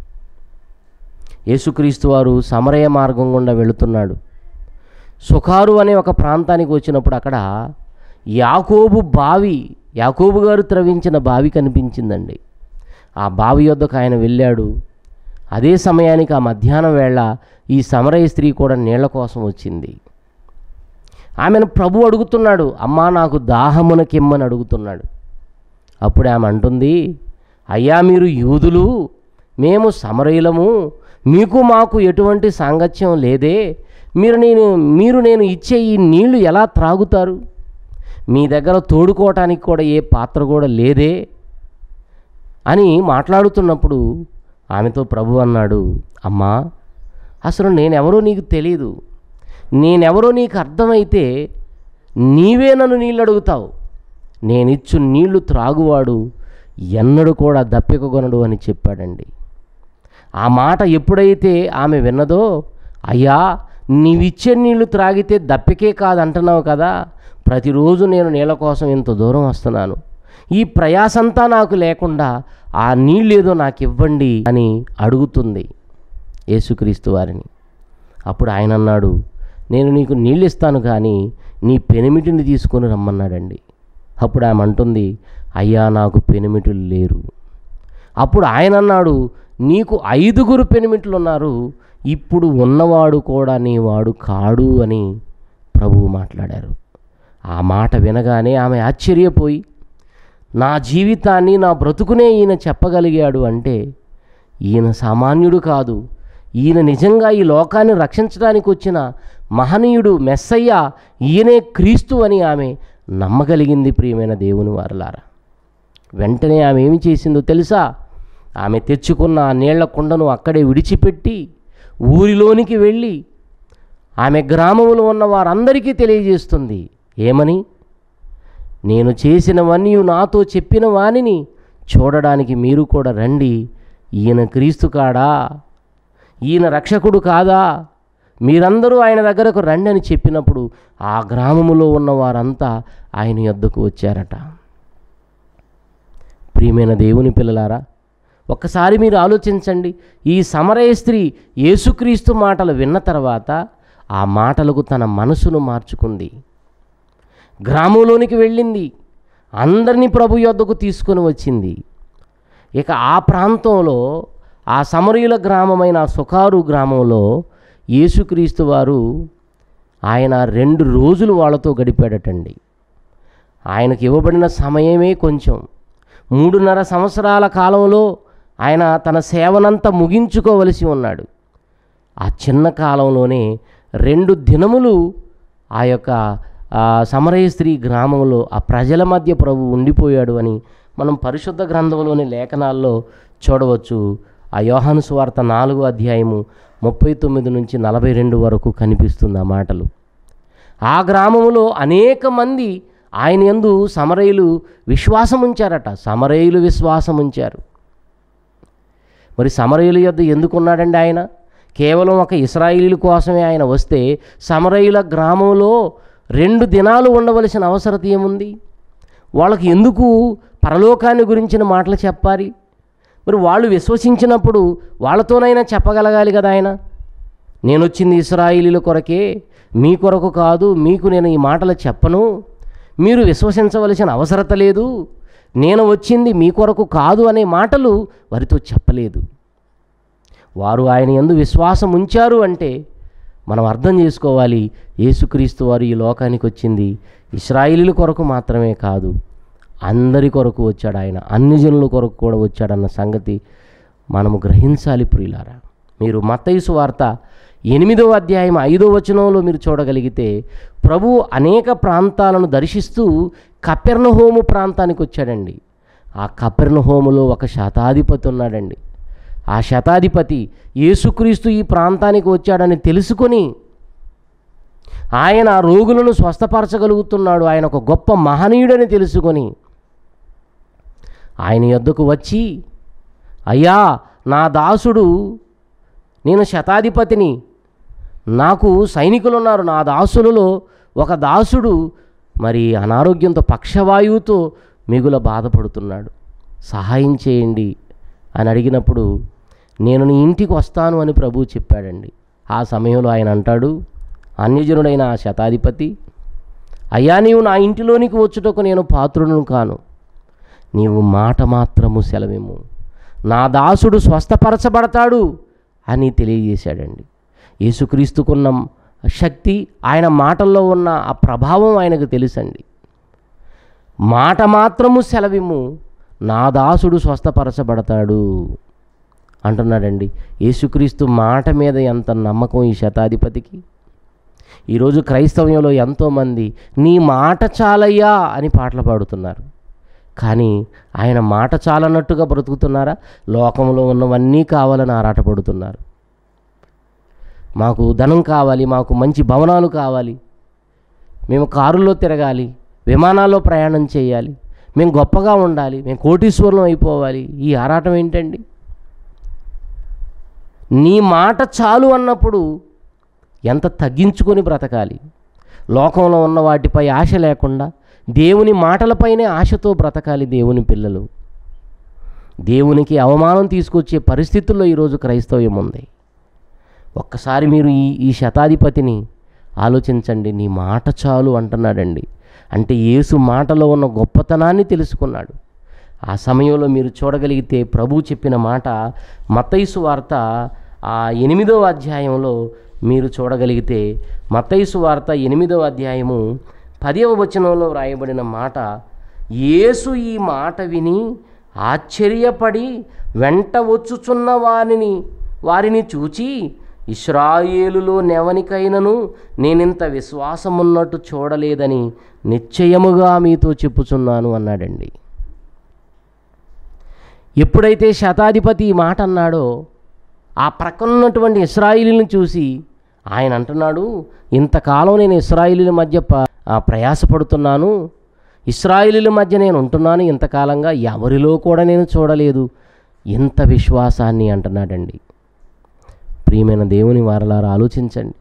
యేసుక్రీస్తు వారు సమరయ మార్గం గుండా వెళుతున్నాడు. సుకారు అనే ఒక ప్రాంతానికి వచ్చినప్పుడు అక్కడ యాకోబు బావి, యాకోబు గారు త్రవించిన బావి కనిపించిందండి. ఆ బావి యొద్దకు ఆయన వెళ్ళాడు. అదే సమయానికి ఆ మధ్యాహ్నం వేళ ఈ సమరయ స్త్రీ కూడా నీళ్ల కోసం వచ్చింది. ఆమెను ప్రభు అడుగుతున్నాడు, అమ్మా నాకు దాహమునకిమ్మని అడుగుతున్నాడు. అప్పుడు ఆమె అంటుంది, అయ్యా మీరు యూదులు, మేము సమరయులము, మీకు మాకు ఎటువంటి సాంగత్యం లేదే, మీరు నేను మీరు నేను ఇచ్చే ఈ నీళ్లు ఎలా త్రాగుతారు? మీ దగ్గర తోడుకోవటానికి కూడా ఏ పాత్ర కూడా లేదే అని మాట్లాడుతున్నప్పుడు ఆమెతో ప్రభు అన్నాడు, అమ్మా అసలు నేనెవరో నీకు తెలియదు, నేనెవరో నీకు అర్థమైతే నీవే నన్ను నీళ్ళు అడుగుతావు, నేనిచ్చు నీళ్లు త్రాగువాడు ఎన్నడూ కూడా దప్పికగొనడు అని చెప్పాడండి. ఆ మాట ఎప్పుడైతే ఆమె విన్నదో, అయ్యా నీవిచ్చే నీళ్లు త్రాగితే దప్పికే కాదంటున్నావు కదా, ప్రతిరోజు నేను నీళ్ళ కోసం ఇంత దూరం వస్తున్నాను, ఈ ప్రయాసంతా నాకు లేకుండా ఆ నీళ్ళేదో నాకు ఇవ్వండి అని అడుగుతుంది యేసుక్రీస్తు వారిని. అప్పుడు ఆయన అన్నాడు, నేను నీకు నీళ్ళు ఇస్తాను కానీ నీ పెనిమిటిని తీసుకొని రమ్మన్నాడండి. అప్పుడు ఆమె అంటుంది, అయ్యా నాకు పెనిమిటులు లేరు. అప్పుడు ఆయన అన్నాడు, నీకు ఐదుగురు పెనిమిట్లు ఉన్నారు, ఇప్పుడు ఉన్నవాడు కూడా నీ వాడు కాడు అని ప్రభువు మాట్లాడారు. ఆ మాట వినగానే ఆమె ఆశ్చర్యపోయి, నా జీవితాన్ని నా బ్రతుకునే ఈయన చెప్పగలిగాడు అంటే ఈయన సామాన్యుడు కాదు, ఈయన నిజంగా ఈ లోకాన్ని రక్షించడానికి వచ్చిన మహనీయుడు, మెస్సయ్య, ఈయనే క్రీస్తు అని ఆమె నమ్మగలిగింది. ప్రియమైన దేవుని వారలారా, వెంటనే ఆమె ఏమి చేసిందో తెలుసా? ఆమె తెచ్చుకున్న ఆ నీళ్ల కుండను అక్కడే విడిచిపెట్టి ఊరిలోనికి వెళ్ళి ఆమె గ్రామంలో ఉన్న వారందరికీ తెలియజేస్తుంది. ఏమని? నేను చేసినవన్నీ నాతో చెప్పిన వానిని చూడడానికి మీరు కూడా రండి. ఈయన క్రీస్తు కాడా? ఈయన రక్షకుడు కాదా? మీరందరూ ఆయన దగ్గరకు రండి అని చెప్పినప్పుడు ఆ గ్రామములో ఉన్న వారంతా ఆయన యొద్దకు వచ్చారట. ప్రియమైన దేవుని పిల్లలారా, ఒక్కసారి మీరు ఆలోచించండి. ఈ సమరయ స్త్రీ యేసుక్రీస్తు మాటలు విన్న తర్వాత ఆ మాటలకు తన మనసును మార్చుకుంది. గ్రామంలోనికి వెళ్ళింది, అందరినీ ప్రభు యొద్దకు తీసుకొని వచ్చింది. ఇక ఆ ప్రాంతంలో ఆ సమరయుల గ్రామమైన సుకారు గ్రామంలో యేసుక్రీస్తు వారు ఆయన రెండు రోజులు వాళ్ళతో గడిపాడటండి. ఆయనకు ఇవ్వబడిన సమయమే కొంచెం. మూడున్నర సంవత్సరాల కాలంలో ఆయన తన సేవనంతా ముగించుకోవలసి ఉన్నాడు. ఆ చిన్న కాలంలోనే రెండు దినములు ఆ యొక్క సమరయ స్త్రీ గ్రామంలో ఆ ప్రజల మధ్య ప్రభు ఉండిపోయాడు అని మనం పరిశుద్ధ గ్రంథంలోని లేఖనాల్లో చూడవచ్చు. ఆ యోహాను సువార్త నాలుగో అధ్యాయము ముప్పై తొమ్మిది నుంచి నలభై రెండు వరకు కనిపిస్తుంది ఆ మాటలు. ఆ గ్రామంలో అనేక మంది ఆయన యందు సమరయులు విశ్వాసం ఉంచారట. సమరయులు విశ్వాసం ఉంచారు. మరి సమరయుల యొద్ద ఎందుకున్నాడండి ఆయన? కేవలం ఒక ఇశ్రాయేలీల కోసమే ఆయన వస్తే సమరయుల గ్రామంలో రెండు దినాలు ఉండవలసిన అవసరత ఏముంది? వాళ్ళకి ఎందుకు పరలోకాన్ని గురించిన మాటలు చెప్పాలి? మరి వాళ్ళు విశ్వసించినప్పుడు వాళ్ళతోనైనా చెప్పగలగాలి కదా ఆయన. నేను వచ్చింది ఇశ్రాయేలీల కొరకే, మీ కొరకు కాదు, మీకు నేను ఈ మాటలు చెప్పను, మీరు విశ్వసించవలసిన అవసరత లేదు, నేను వచ్చింది మీ కొరకు కాదు అనే మాటలు వారితో చెప్పలేదు. వారు ఆయన యందు విశ్వాసం ఉంచారు అంటే మనం అర్థం చేసుకోవాలి, యేసుక్రీస్తు వారు ఈ లోకానికి వచ్చింది ఇశ్రాయేలీల కొరకు మాత్రమే కాదు, అందరి కొరకు వచ్చాడు ఆయన, అన్ని జనుల కొరకు కూడా వచ్చాడన్న సంగతి మనము గ్రహించాలి. ప్రియులారా, మీరు మత్తయి సువార్త ఎనిమిదవ అధ్యాయం ఐదో వచనంలో మీరు చూడగలిగితే ప్రభు అనేక ప్రాంతాలను దర్శిస్తూ కపెర్నహూము ప్రాంతానికి వచ్చాడండి. ఆ కపెర్నహూములో ఒక శతాధిపతి ఉన్నాడండి. ఆ శతాధిపతి యేసుక్రీస్తు ఈ ప్రాంతానికి వచ్చాడని తెలుసుకొని ఆయన రోగులను స్వస్థపరచగలుగుతున్నాడు, ఆయన ఒక గొప్ప మహనీయుడని తెలుసుకొని ఆయన యొద్దకు వచ్చి, అయ్యా నా దాసుడు, నేను శతాధిపతిని, నాకు సైనికులు ఉన్నారు, నా దాసులలో ఒక దాసుడు మరి అనారోగ్యంతో పక్షవాయువుతో మిగుల బాధపడుతున్నాడు, సహాయం చేయండి అని అడిగినప్పుడు నేను నీ ఇంటికి వస్తాను అని ప్రభువు చెప్పాడండి. ఆ సమయంలో ఆయన అంటాడు, అన్యజనుడైన ఆ శతాధిపతి, అయ్యా నీవు నా ఇంటిలోనికి వచ్చుటకు నేను పాత్రులను కాను, నీవు మాట మాత్రము సెలవిమ్ము, నా దాసుడు స్వస్థపరచబడతాడు అని తెలియజేశాడండి. యేసుక్రీస్తుకున్న శక్తి, ఆయన మాటల్లో ఉన్న ఆ ప్రభావం ఆయనకు తెలుసండి. మాట మాత్రము సెలవిమ్ము, నా దాసుడు స్వస్థపరచబడతాడు అంటున్నాడండి. యేసుక్రీస్తు మాట మీద ఎంత నమ్మకం ఈ శతాధిపతికి. ఈరోజు క్రైస్తవ్యంలో ఎంతోమంది నీ మాట చాలయ్యా అని పాటలు పాడుతున్నారు, కానీ ఆయన మాట చాలన్నట్టుగా బ్రతుకుతున్నారా? లోకంలో ఉన్నవన్నీ కావాలని ఆరాటపడుతున్నారు. మాకు ధనం కావాలి, మాకు మంచి భవనాలు కావాలి, మేము కారుల్లో తిరగాలి, విమానాల్లో ప్రయాణం చేయాలి, మేము గొప్పగా ఉండాలి, మేము కోటీశ్వరులం అయిపోవాలి. ఈ ఆరాటం ఏంటండి? నీ మాట చాలు అన్నప్పుడు ఎంత తగ్గించుకొని బ్రతకాలి. లోకంలో ఉన్న వాటిపై ఆశ లేకుండా దేవుని మాటలపైనే ఆశతో బ్రతకాలి దేవుని పిల్లలు. దేవునికి అవమానం తీసుకొచ్చే పరిస్థితుల్లో ఈరోజు క్రైస్తవ్యం ఉంది. ఒక్కసారి మీరు ఈ ఈ శతాధిపతిని ఆలోచించండి. నీ మాట చాలు అంటున్నాడండి. అంటే యేసు మాటలో ఉన్న గొప్పతనాన్ని తెలుసుకున్నాడు. ఆ సమయంలో మీరు చూడగలిగితే ప్రభు చెప్పిన మాట మత్తయి సువార్త ఆ ఎనిమిదవ అధ్యాయంలో మీరు చూడగలిగితే మత్తయి సువార్త ఎనిమిదవ అధ్యాయము పదవ వచనంలో వ్రాయబడిన మాట, యేసు ఈ మాట విని ఆశ్చర్యపడి వెంట వచ్చుచున్న వారిని వారిని చూచి, ఇశ్రాయేలులో నెవనికైనను నేనింత విశ్వాసమున్నట్టు చూడలేదని నిశ్చయముగా మీతో చెప్పుచున్నాను అన్నాడండి. ఎప్పుడైతే శతాధిపతి ఈ మాట అన్నాడో ఆ ప్రక్కనున్నటువంటి ఇశ్రాయేలులను చూసి ఆయన అంటున్నాడు, ఇంతకాలం నేను ఇశ్రాయేలుల మధ్య ప ప్రయాసపడుతున్నాను, ఇశ్రాయేలుల మధ్య నేను ఉంటున్నాను, ఇంతకాలంగా ఎవరిలో కూడా నేను చూడలేదు ఇంత విశ్వాసాన్ని అంటున్నాడండి. ప్రియమైన దేవుని వారలారా ఆలోచించండి.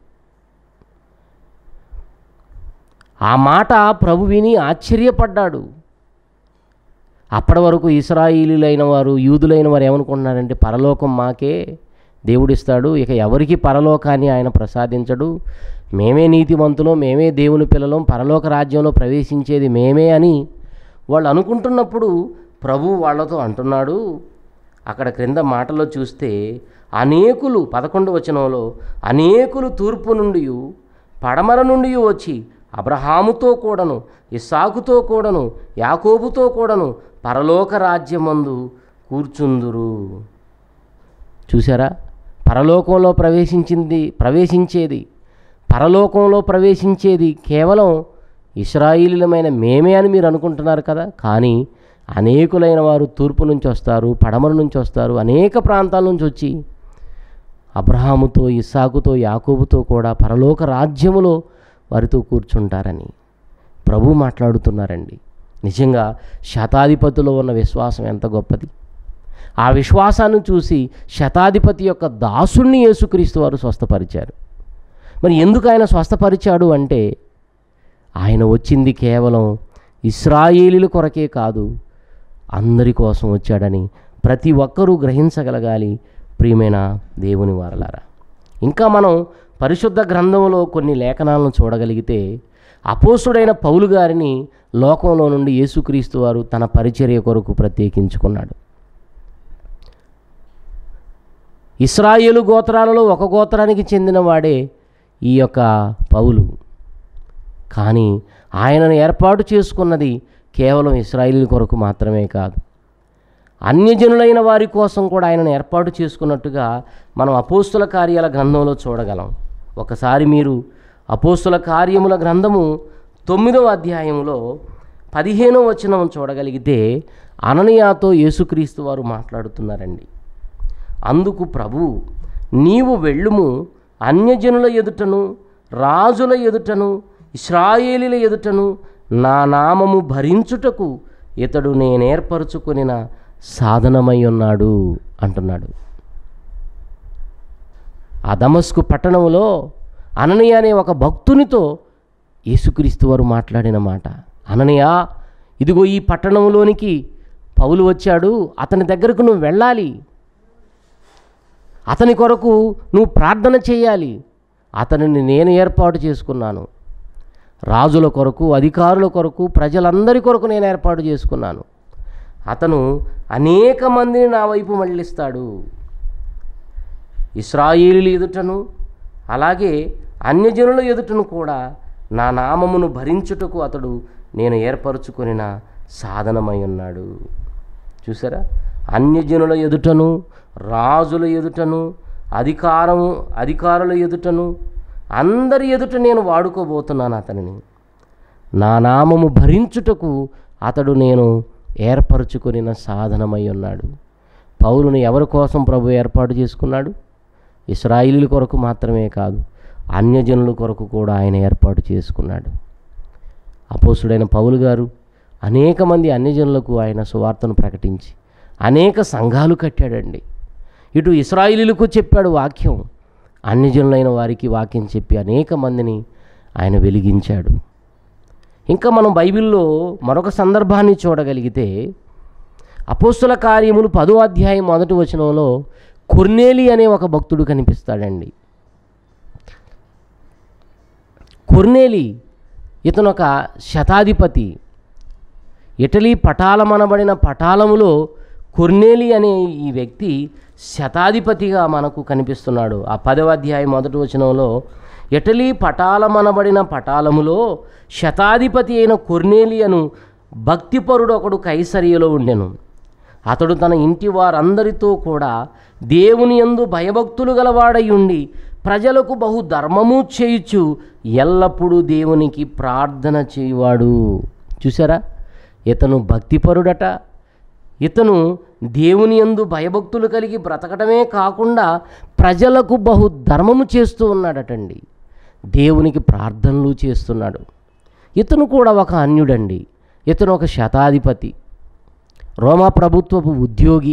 ఆ మాట ప్రభు విని ఆశ్చర్యపడ్డాడు. అప్పటి వరకు ఇశ్రాయేలీలైన వారు, యూదులైన వారు ఏమనుకుంటున్నారంటే పరలోకం మాకే దేవుడిస్తాడు, ఇక ఎవరికి పరలోకాన్ని ఆయన ప్రసాదించడు, మేమే నీతిమంతులం, మేమే దేవుని పిల్లలం, పరలోక రాజ్యంలో ప్రవేశించేది మేమే అని వాళ్ళు అనుకుంటున్నప్పుడు ప్రభు వాళ్ళతో అంటున్నాడు. అక్కడ క్రింద మాటలో చూస్తే అనేకులు పదకొండు వచనంలో అనేకులు తూర్పు నుండి పడమర నుండి వచ్చి అబ్రహాముతో కూడను ఇస్సాకుతో కూడను యాకోబుతో కూడను పరలోక రాజ్యమందు కూర్చుందురు. చూసారా, పరలోకంలో ప్రవేశించింది ప్రవేశించేది పరలోకంలో ప్రవేశించేది కేవలం ఇశ్రాయేలీలమైన మేమే అని మీరు అనుకుంటున్నారు కదా, కానీ అనేకులైన వారు తూర్పు నుంచి వస్తారు, పడమర నుంచి వస్తారు, అనేక ప్రాంతాల నుంచి వచ్చి అబ్రహాముతో ఇస్సాకుతో యాకోబుతో కూడా పరలోక రాజ్యములో వారితో కూర్చుంటారని ప్రభు మాట్లాడుతున్నారండి. నిజంగా శతాధిపతిలో ఉన్న విశ్వాసం ఎంత గొప్పది. ఆ విశ్వాసాన్ని చూసి శతాధిపతి యొక్క దాసుణ్ణి యేసుక్రీస్తు వారు స్వస్థపరిచారు. మరి ఎందుకు ఆయన స్వస్థపరిచాడు అంటే ఆయన వచ్చింది కేవలం ఇశ్రాయేలీల కొరకే కాదు, అందరి కోసం వచ్చాడని ప్రతి ఒక్కరూ గ్రహించగలగాలి. ప్రియమైన దేవుని వారలారా, ఇంకా మనం పరిశుద్ధ గ్రంథంలో కొన్ని లేఖనాలను చూడగలిగితే అపోస్తుడైన పౌలు గారిని లోకంలో నుండి యేసుక్రీస్తు వారు తన పరిచర్య కొరకు ప్రత్యేకించుకున్నాడు. ఇశ్రాయేలు గోత్రాలలో ఒక గోత్రానికి చెందినవాడే ఈ యొక్క పౌలు, కానీ ఆయనను ఏర్పాటు చేసుకున్నది కేవలం ఇశ్రాయేలు కొరకు మాత్రమే కాదు, అన్యజనులైన వారి కోసం కూడా ఆయనను ఏర్పాటు చేసుకున్నట్టుగా మనం అపోస్తుల కార్యాల గ్రంథంలో చూడగలం. ఒకసారి మీరు అపోస్తుల కార్యముల గ్రంథము తొమ్మిదవ అధ్యాయంలో పదిహేనవ వచనం చూడగలిగితే అననీయాతో యేసుక్రీస్తు వారు మాట్లాడుతున్నారండి. అందుకు ప్రభు, నీవు వెళ్ళుము, అన్యజనుల ఎదుటను రాజుల ఎదుటను ఇశ్రాయేలీల ఎదుటను నా నామము భరించుటకు ఇతడు నేనేర్పరచుకొనిన సాధనమై ఉన్నాడు అంటున్నాడు. ఆ దమస్కు పట్టణంలో అననీయ అనే ఒక భక్తునితో యేసుక్రీస్తు వారు మాట్లాడిన మాట, అననీయ, ఇదిగో ఈ పట్టణంలోనికి పౌలు వచ్చాడు, అతని దగ్గరకు నువ్వు వెళ్ళాలి, అతని కొరకు నువ్వు ప్రార్థన చేయాలి, అతనిని నేను ఏర్పాటు చేసుకున్నాను, రాజుల కొరకు అధికారుల కొరకు ప్రజలందరి కొరకు నేను ఏర్పాటు చేసుకున్నాను, అతను అనేక మందిని నా వైపు మళ్ళిస్తాడు, ఇశ్రాయేలీల ఎదుటను అలాగే అన్యజనుల ఎదుటను కూడా నా నామమును భరించుటకు అతడు నేను ఏర్పరచుకొనిన సాధనమై ఉన్నాడు. చూసారా, అన్యజనుల ఎదుటను రాజుల ఎదుటను అధికారము అధికారుల ఎదుటను అందరి ఎదుట నేను వాడుకోబోతున్నాను అతనిని, నా నామము భరించుటకు అతడు నేను ఏర్పరచుకొనిన సాధనమై ఉన్నాడు. పౌలుని ఎవరి కోసం ప్రభు ఏర్పాటు చేసుకున్నాడు? ఇశ్రాయేలీయుల కొరకు మాత్రమే కాదు, అన్యజనుల కొరకు కూడా ఆయన ఏర్పాటు చేసుకున్నాడు. అపోస్తుడైన పౌలు గారు అనేక మంది అన్యజనులకు ఆయన సువార్తను ప్రకటించి అనేక సంఘాలు కట్టాడండి. ఇటు ఇశ్రాయేలీయులకు చెప్పాడు వాక్యం, అన్యజనులైన వారికి వాక్యం చెప్పి అనేక మందిని ఆయన వెలిగించాడు. ఇంకా మనం బైబిల్లో మరొక సందర్భాన్ని చూడగలిగితే అపోస్తుల కార్యములు పదో అధ్యాయం మొదటి వచనంలో కొర్నేలి అనే ఒక భక్తుడు కనిపిస్తాడండి. కొర్నేలి ఇతను ఒక శతాధిపతి. ఇటలీ పటాలమనబడిన పటాలములో కొర్నేలి అనే ఈ వ్యక్తి శతాధిపతిగా మనకు కనిపిస్తున్నాడు. ఆ పదవ అధ్యాయం మొదటి వచనంలో ఇటలీ పటాలమనబడిన పటాలములో శతాధిపతి అయిన కొర్నేలి అను భక్తిపరుడు ఒకడు కైసరియలో ఉండెను. అతడు తన ఇంటి వారందరితో కూడా దేవుని యందు భయభక్తులు గలవాడై ఉండి ప్రజలకు బహు ధర్మము చేయుచు ఎల్లప్పుడూ దేవునికి ప్రార్థన చేయువాడు. చూసారా, ఇతను భక్తిపరుడట. ఇతను దేవుని యందు భయభక్తులు కలిగి బ్రతకటమే కాకుండా ప్రజలకు బహు ధర్మము చేస్తూ ఉన్నాడటండి. దేవునికి ప్రార్థనలు చేస్తున్నాడు. ఇతను కూడా ఒక అన్యుడండి. ఇతను ఒక శతాధిపతి, రోమా ప్రభుత్వపు ఉద్యోగి.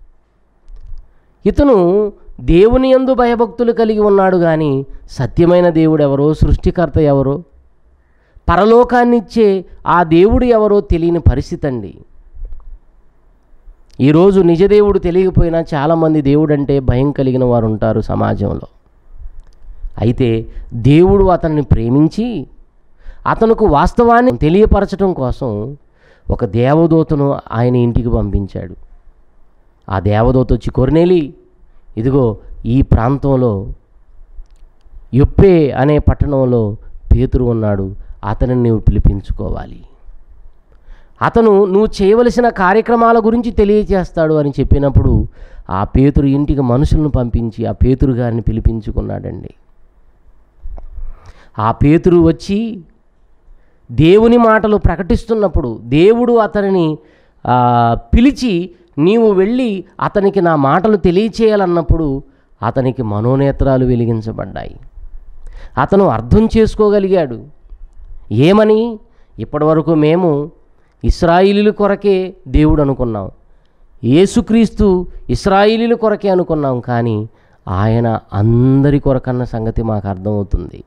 ఇతను దేవుని యందు భయభక్తులు కలిగి ఉన్నాడు, కానీ సత్యమైన దేవుడు ఎవరో, సృష్టికర్త ఎవరో, పరలోకాన్నిచ్చే ఆ దేవుడు ఎవరో తెలియని పరిస్థితి అండి. ఈరోజు నిజదేవుడు తెలియకపోయినా చాలామంది దేవుడు అంటే భయం కలిగిన వారు ఉంటారు సమాజంలో. అయితే దేవుడు అతన్ని ప్రేమించి అతనుకు వాస్తవాన్ని తెలియపరచడం కోసం ఒక దేవదూతను ఆయన ఇంటికి పంపించాడు. ఆ దేవదూత వచ్చి, కొర్నేలి, ఇదిగో ఈ ప్రాంతంలో యొప్పే అనే పట్టణంలో పేతురు ఉన్నాడు, అతనిని నువ్వు పిలిపించుకోవాలి, అతను నువ్వు చేయవలసిన కార్యక్రమాల గురించి తెలియజేస్తాడు అని చెప్పినప్పుడు ఆ పేతురు ఇంటికి మనుషులను పంపించి ఆ పేతురు గారిని పిలిపించుకున్నాడండి. ఆ పేతురు వచ్చి దేవుని మాటలు ప్రకటిస్తున్నప్పుడు దేవుడు అతనిని పిలిచి నీవు వెళ్ళి అతనికి నా మాటలు తెలియచేయాలన్నప్పుడు అతనికి మనోనేత్రాలు వెలిగించబడ్డాయి. అతను అర్థం చేసుకోగలిగాడు. ఏమని? ఇప్పటివరకు మేము ఇశ్రాయేలీయుల కొరకే దేవుడు అనుకున్నాం, యేసుక్రీస్తు ఇశ్రాయేలీయుల కొరకే అనుకున్నాం, కానీ ఆయన అందరి కొరకన్న సంగతి మాకు అర్థమవుతుంది.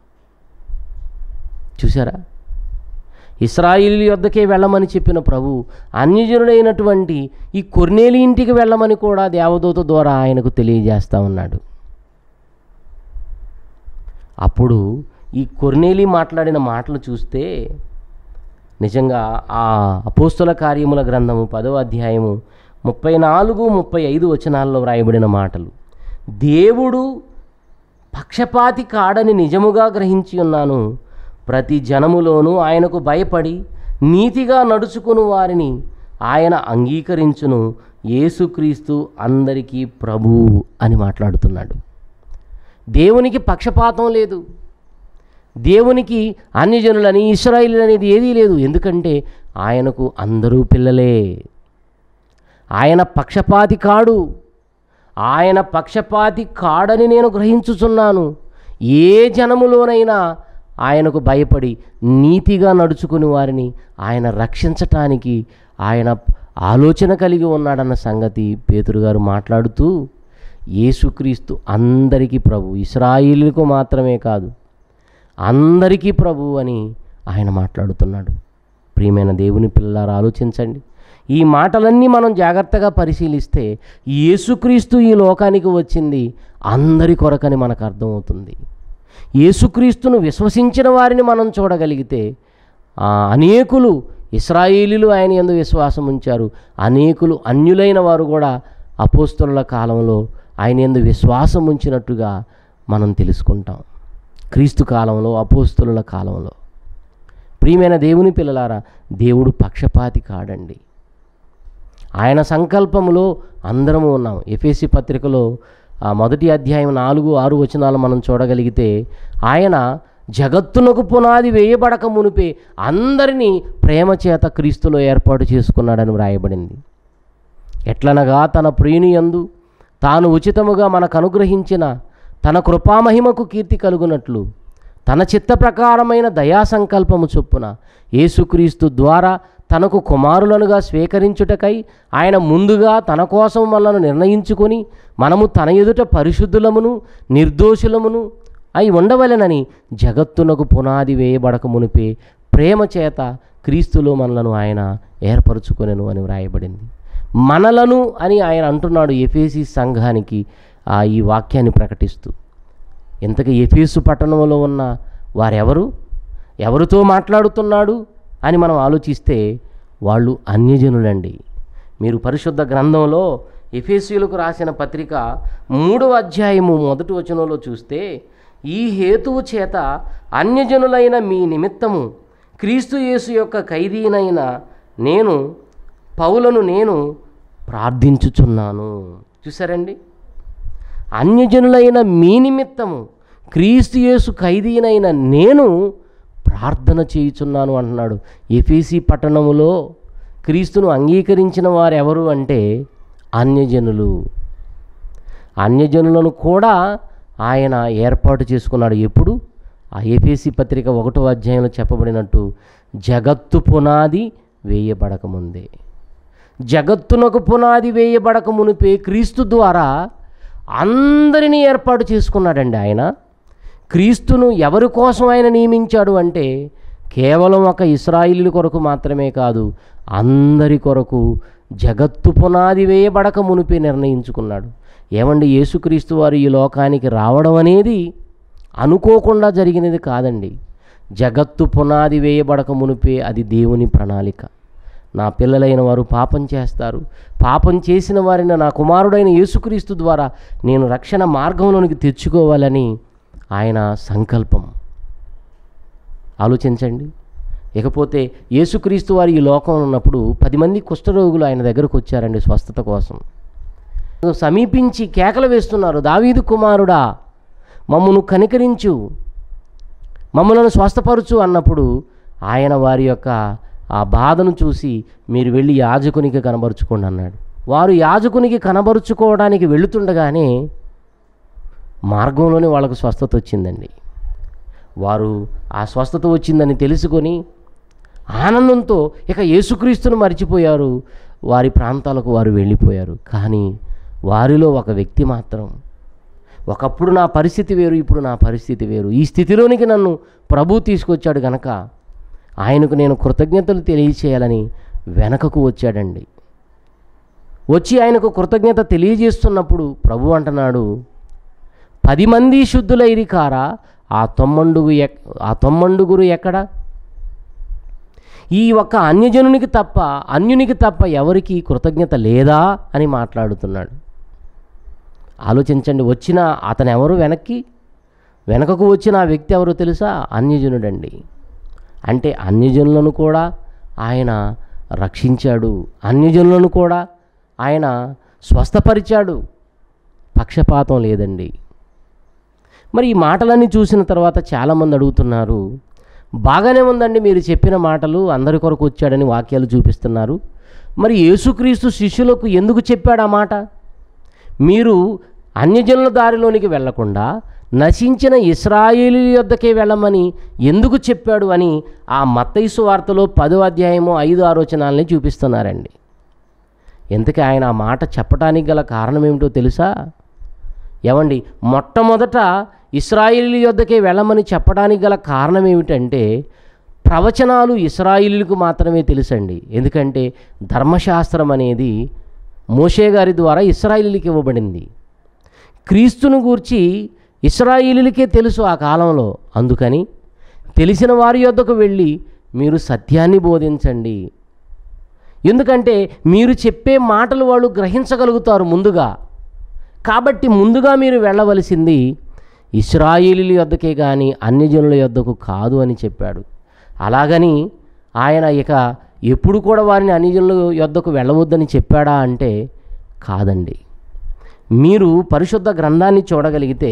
చూసారా, ఇశ్రాయేలీయుల యొద్దకే వెళ్ళమని చెప్పిన ప్రభు అన్యజనుడైనటువంటి ఈ కొర్నేలి ఇంటికి వెళ్ళమని కూడా దేవదూత ద్వారా ఆయనకు తెలియజేస్తూ ఉన్నాడు. అప్పుడు ఈ కొర్నేలి మాట్లాడిన మాటలు చూస్తే నిజంగా ఆ అపోస్తుల కార్యముల గ్రంథము పదవ అధ్యాయము ముప్పై నాలుగు ముప్పై ఐదు వచనాల్లో వ్రాయబడిన మాటలు, దేవుడు పక్షపాతి కాడని నిజముగా గ్రహించి ఉన్నాను, ప్రతి జనములోనూ ఆయనకు భయపడి నీతిగా నడుచుకుని వారిని ఆయన అంగీకరించును, యేసుక్రీస్తు అందరికీ ప్రభువు అని మాట్లాడుతున్నాడు. దేవునికి పక్షపాతం లేదు. దేవునికి అన్యజనులని ఇశ్రాయేలీయులు అనేది ఏదీ లేదు. ఎందుకంటే ఆయనకు అందరూ పిల్లలే. ఆయన పక్షపాతి కాడు. ఆయన పక్షపాతి కాడని నేను గ్రహించుచున్నాను. ఏ జనములోనైనా ఆయనకు భయపడి నీతిగా నడుచుకుని వారిని ఆయన రక్షించటానికి ఆయన ఆలోచన కలిగి ఉన్నాడన్న సంగతి పేతురు గారు మాట్లాడుతూ, యేసుక్రీస్తు అందరికీ ప్రభు, ఇశ్రాయేలీయులకు మాత్రమే కాదు అందరికీ ప్రభు అని ఆయన మాట్లాడుతున్నాడు. ప్రియమైన దేవుని పిల్లలారా, ఆలోచించండి. ఈ మాటలన్నీ మనం జాగ్రత్తగా పరిశీలిస్తే యేసుక్రీస్తు ఈ లోకానికి వచ్చింది అందరి కొరకని మనకు అర్థమవుతుంది. యేసుక్రీస్తును విశ్వసించిన వారిని మనం చూడగలిగితే అనేకులు ఇశ్రాయేలీయులు ఆయన యందు విశ్వాసం ఉంచారు. అనేకులు అన్యులైన వారు కూడా అపోస్తలుల కాలంలో ఆయన యందు విశ్వాసం ఉంచినట్టుగా మనం తెలుసుకుంటాం. క్రీస్తు కాలంలో, అపోస్తలుల కాలంలో. ప్రియమైన దేవుని పిల్లలారా, దేవుడు పక్షపాతి కాడండి. ఆయన సంకల్పములో అందరము ఉన్నాం. ఎఫెసీ పత్రికలో ఆ మొదటి అధ్యాయం నాలుగు ఆరు వచనాలు మనం చూడగలిగితే ఆయన జగత్తునకు పునాది వేయబడక మునిపే అందరినీ ప్రేమ చేత క్రీస్తులో ఏర్పాటు చేసుకున్నాడని వ్రాయబడింది. ఎట్లనగా తన ప్రియుని యందు తాను ఉచితముగా మనకు అనుగ్రహించిన తన కృపామహిమకు కీర్తి కలుగునట్లు తన చిత్త ప్రకారమైన దయా సంకల్పము చొప్పున యేసుక్రీస్తు ద్వారా తనకు కుమారులనుగా స్వీకరించుటకై ఆయన ముందుగా తన కోసం మనల్ని నిర్ణయించుకొని మనము తన ఎదుట పరిశుద్ధులమును నిర్దోషులమును అయి ఉండవలెనని జగత్తునకు పునాది వేయబడక మునిపే ప్రేమ చేత క్రీస్తులో మనలను ఆయన ఏర్పరచుకొనెను అని వ్రాయబడింది. మనలను అని ఆయన అంటున్నాడు ఎఫెసీ సంఘానికి ఆ ఈ వాక్యాన్ని ప్రకటిస్తూ. ఇంతకీ ఎఫెసు పట్టణంలో ఉన్న వారెవరు? ఎవరితో మాట్లాడుతున్నాడు అని మనం ఆలోచిస్తే వాళ్ళు అన్యజనులండి. మీరు పరిశుద్ధ గ్రంథంలో ఎఫెసీయులకు రాసిన పత్రిక మూడవ అధ్యాయము మొదటి వచనంలో చూస్తే, ఈ హేతువు చేత అన్యజనులైన మీ నిమిత్తము క్రీస్తు యేసు యొక్క ఖైదీనైన నేను పౌలను నేను ప్రార్థించుచున్నాను. చూసారండి, అన్యజనులైన మీ నిమిత్తము క్రీస్తు యేసు ఖైదీనైన నేను ప్రార్థన చేయుచున్నాను అంటున్నాడు. ఎఫెసీ పట్టణములో క్రీస్తును అంగీకరించిన వారు ఎవరు అంటే అన్యజనులు. అన్యజనులను కూడా ఆయన ఏర్పాటు చేసుకున్నాడు. ఎప్పుడు? ఆ ఎఫెసీ పత్రిక ఒకటో అధ్యాయంలో చెప్పబడినట్టు, జగత్తు పునాది వేయబడకముందే. జగత్తునకు పునాది వేయబడక మునిపే క్రీస్తు ద్వారా అందరినీ ఏర్పాటు చేసుకున్నాడండి ఆయన. క్రీస్తును ఎవరి కోసం ఆయన నియమించాడు అంటే కేవలం ఒక ఇశ్రాయేలు కొరకు మాత్రమే కాదు, అందరి కొరకు జగత్తు పునాది వేయబడక మునిపే నిర్ణయించుకున్నాడు. ఏమండి, యేసుక్రీస్తు వారు ఈ లోకానికి రావడం అనేది అనుకోకుండా జరిగినది కాదండి. జగత్తు పునాది వేయబడక మునిపే అది దేవుని ప్రణాళిక. నా పిల్లలైన వారు పాపం చేస్తారు, పాపం చేసిన వారిని నా కుమారుడైన యేసుక్రీస్తు ద్వారా నేను రక్షణ మార్గంలోనికి తెచ్చుకోవాలని ఆయన సంకల్పం. ఆలోచించండి. ఇకపోతే యేసుక్రీస్తు వారు ఈ లోకంలో ఉన్నప్పుడు పది మంది కుష్ఠరోగులు ఆయన దగ్గరకు వచ్చారండి స్వస్థత కోసం. సమీపించి కేకలు వేస్తున్నారు, దావీదు కుమారుడా మమ్మను కనికరించు, మమ్మలను స్వస్థపరచు అన్నప్పుడు ఆయన వారి యొక్క ఆ బాధను చూసి మీరు వెళ్ళి యాజకునికి కనబరుచుకోండి అన్నాడు. వారు యాజకునికి కనబరుచుకోవడానికి వెళుతుండగానే మార్గంలోనే వాళ్ళకు స్వస్థత వచ్చిందండి. వారు ఆ స్వస్థత వచ్చిందని తెలుసుకొని ఆనందంతో ఇక యేసుక్రీస్తును మర్చిపోయారు, వారి ప్రాంతాలకు వారు వెళ్ళిపోయారు. కానీ వారిలో ఒక వ్యక్తి మాత్రం, ఒకప్పుడు నా పరిస్థితి వేరు, ఇప్పుడు నా పరిస్థితి వేరు, ఈ స్థితిలోనికి నన్ను ప్రభు తీసుకొచ్చాడు గనక ఆయనకు నేను కృతజ్ఞతలు తెలియచేయాలని వెనకకు వచ్చాడండి. వచ్చి ఆయనకు కృతజ్ఞత తెలియజేస్తున్నప్పుడు ప్రభు అంటున్నాడు, పది మంది శుద్ధులైరి కారా, ఆ తొమ్మండుగు ఎక్ ఆ తొమ్మండుగురు ఎక్కడ? ఈ ఒక్క అన్యజనునికి తప్ప అన్యునికి తప్ప ఎవరికి కృతజ్ఞత లేదా అని మాట్లాడుతున్నాడు. ఆలోచించండి. వచ్చిన అతను ఎవరు? వెనక్కి వెనకకు వచ్చిన ఆ వ్యక్తి ఎవరో తెలుసా? అన్యజనుడండి. అంటే అన్యజనులను కూడా ఆయన రక్షించాడు, అన్యజనులను కూడా ఆయన స్వస్థపరిచాడు. పక్షపాతం లేదండి. మరి ఈ మాటలన్నీ చూసిన తర్వాత చాలామంది అడుగుతున్నారు, బాగానే ఉందండి మీరు చెప్పిన మాటలు, అందరి కొరకు వచ్చాడని వాక్యాలు చూపిస్తున్నారు, మరి యేసుక్రీస్తు శిష్యులకు ఎందుకు చెప్పాడు ఆ మాట? మీరు అన్యజనుల దారిలోనికి వెళ్లకుండా నశించిన ఇశ్రాయేలు యొద్దకే వెళ్ళమని ఎందుకు చెప్పాడు అని ఆ మత్తయి సువార్తలో పదో అధ్యాయము ఐదు ఆలోచనల్ని చూపిస్తున్నారండి. ఎందుకు ఆయన ఆ మాట చెప్పడానికి గల కారణం ఏమిటో తెలుసా? ఏమండి, మొట్టమొదట ఇశ్రాయేలు యొద్దకే వెళ్ళమని చెప్పడానికి గల కారణం ఏమిటంటే ప్రవచనాలు ఇశ్రాయేలులకు మాత్రమే తెలుసండి. ఎందుకంటే ధర్మశాస్త్రం అనేది మోషే గారి ద్వారా ఇశ్రాయేలులకు ఇవ్వబడింది. క్రీస్తును గూర్చి ఇశ్రాయేలులకే తెలుసు ఆ కాలంలో. అందుకని తెలిసిన వారి యొద్దకు వెళ్ళి మీరు సత్యాన్ని బోధించండి. ఎందుకంటే మీరు చెప్పే మాటలు వాళ్ళు గ్రహించగలుగుతారు ముందుగా. కాబట్టి ముందుగా మీరు వెళ్ళవలసింది ఇశ్రాయేలీయుల యొద్దకే కానీ అన్యజనుల యొద్దకు కాదు అని చెప్పాడు. అలాగని ఆయన ఇక ఎప్పుడు కూడా వారిని అన్యజనుల యొద్దకు వెళ్ళవద్దని చెప్పాడా అంటే కాదండి. మీరు పరిశుద్ధ గ్రంథాన్ని చూడగలిగితే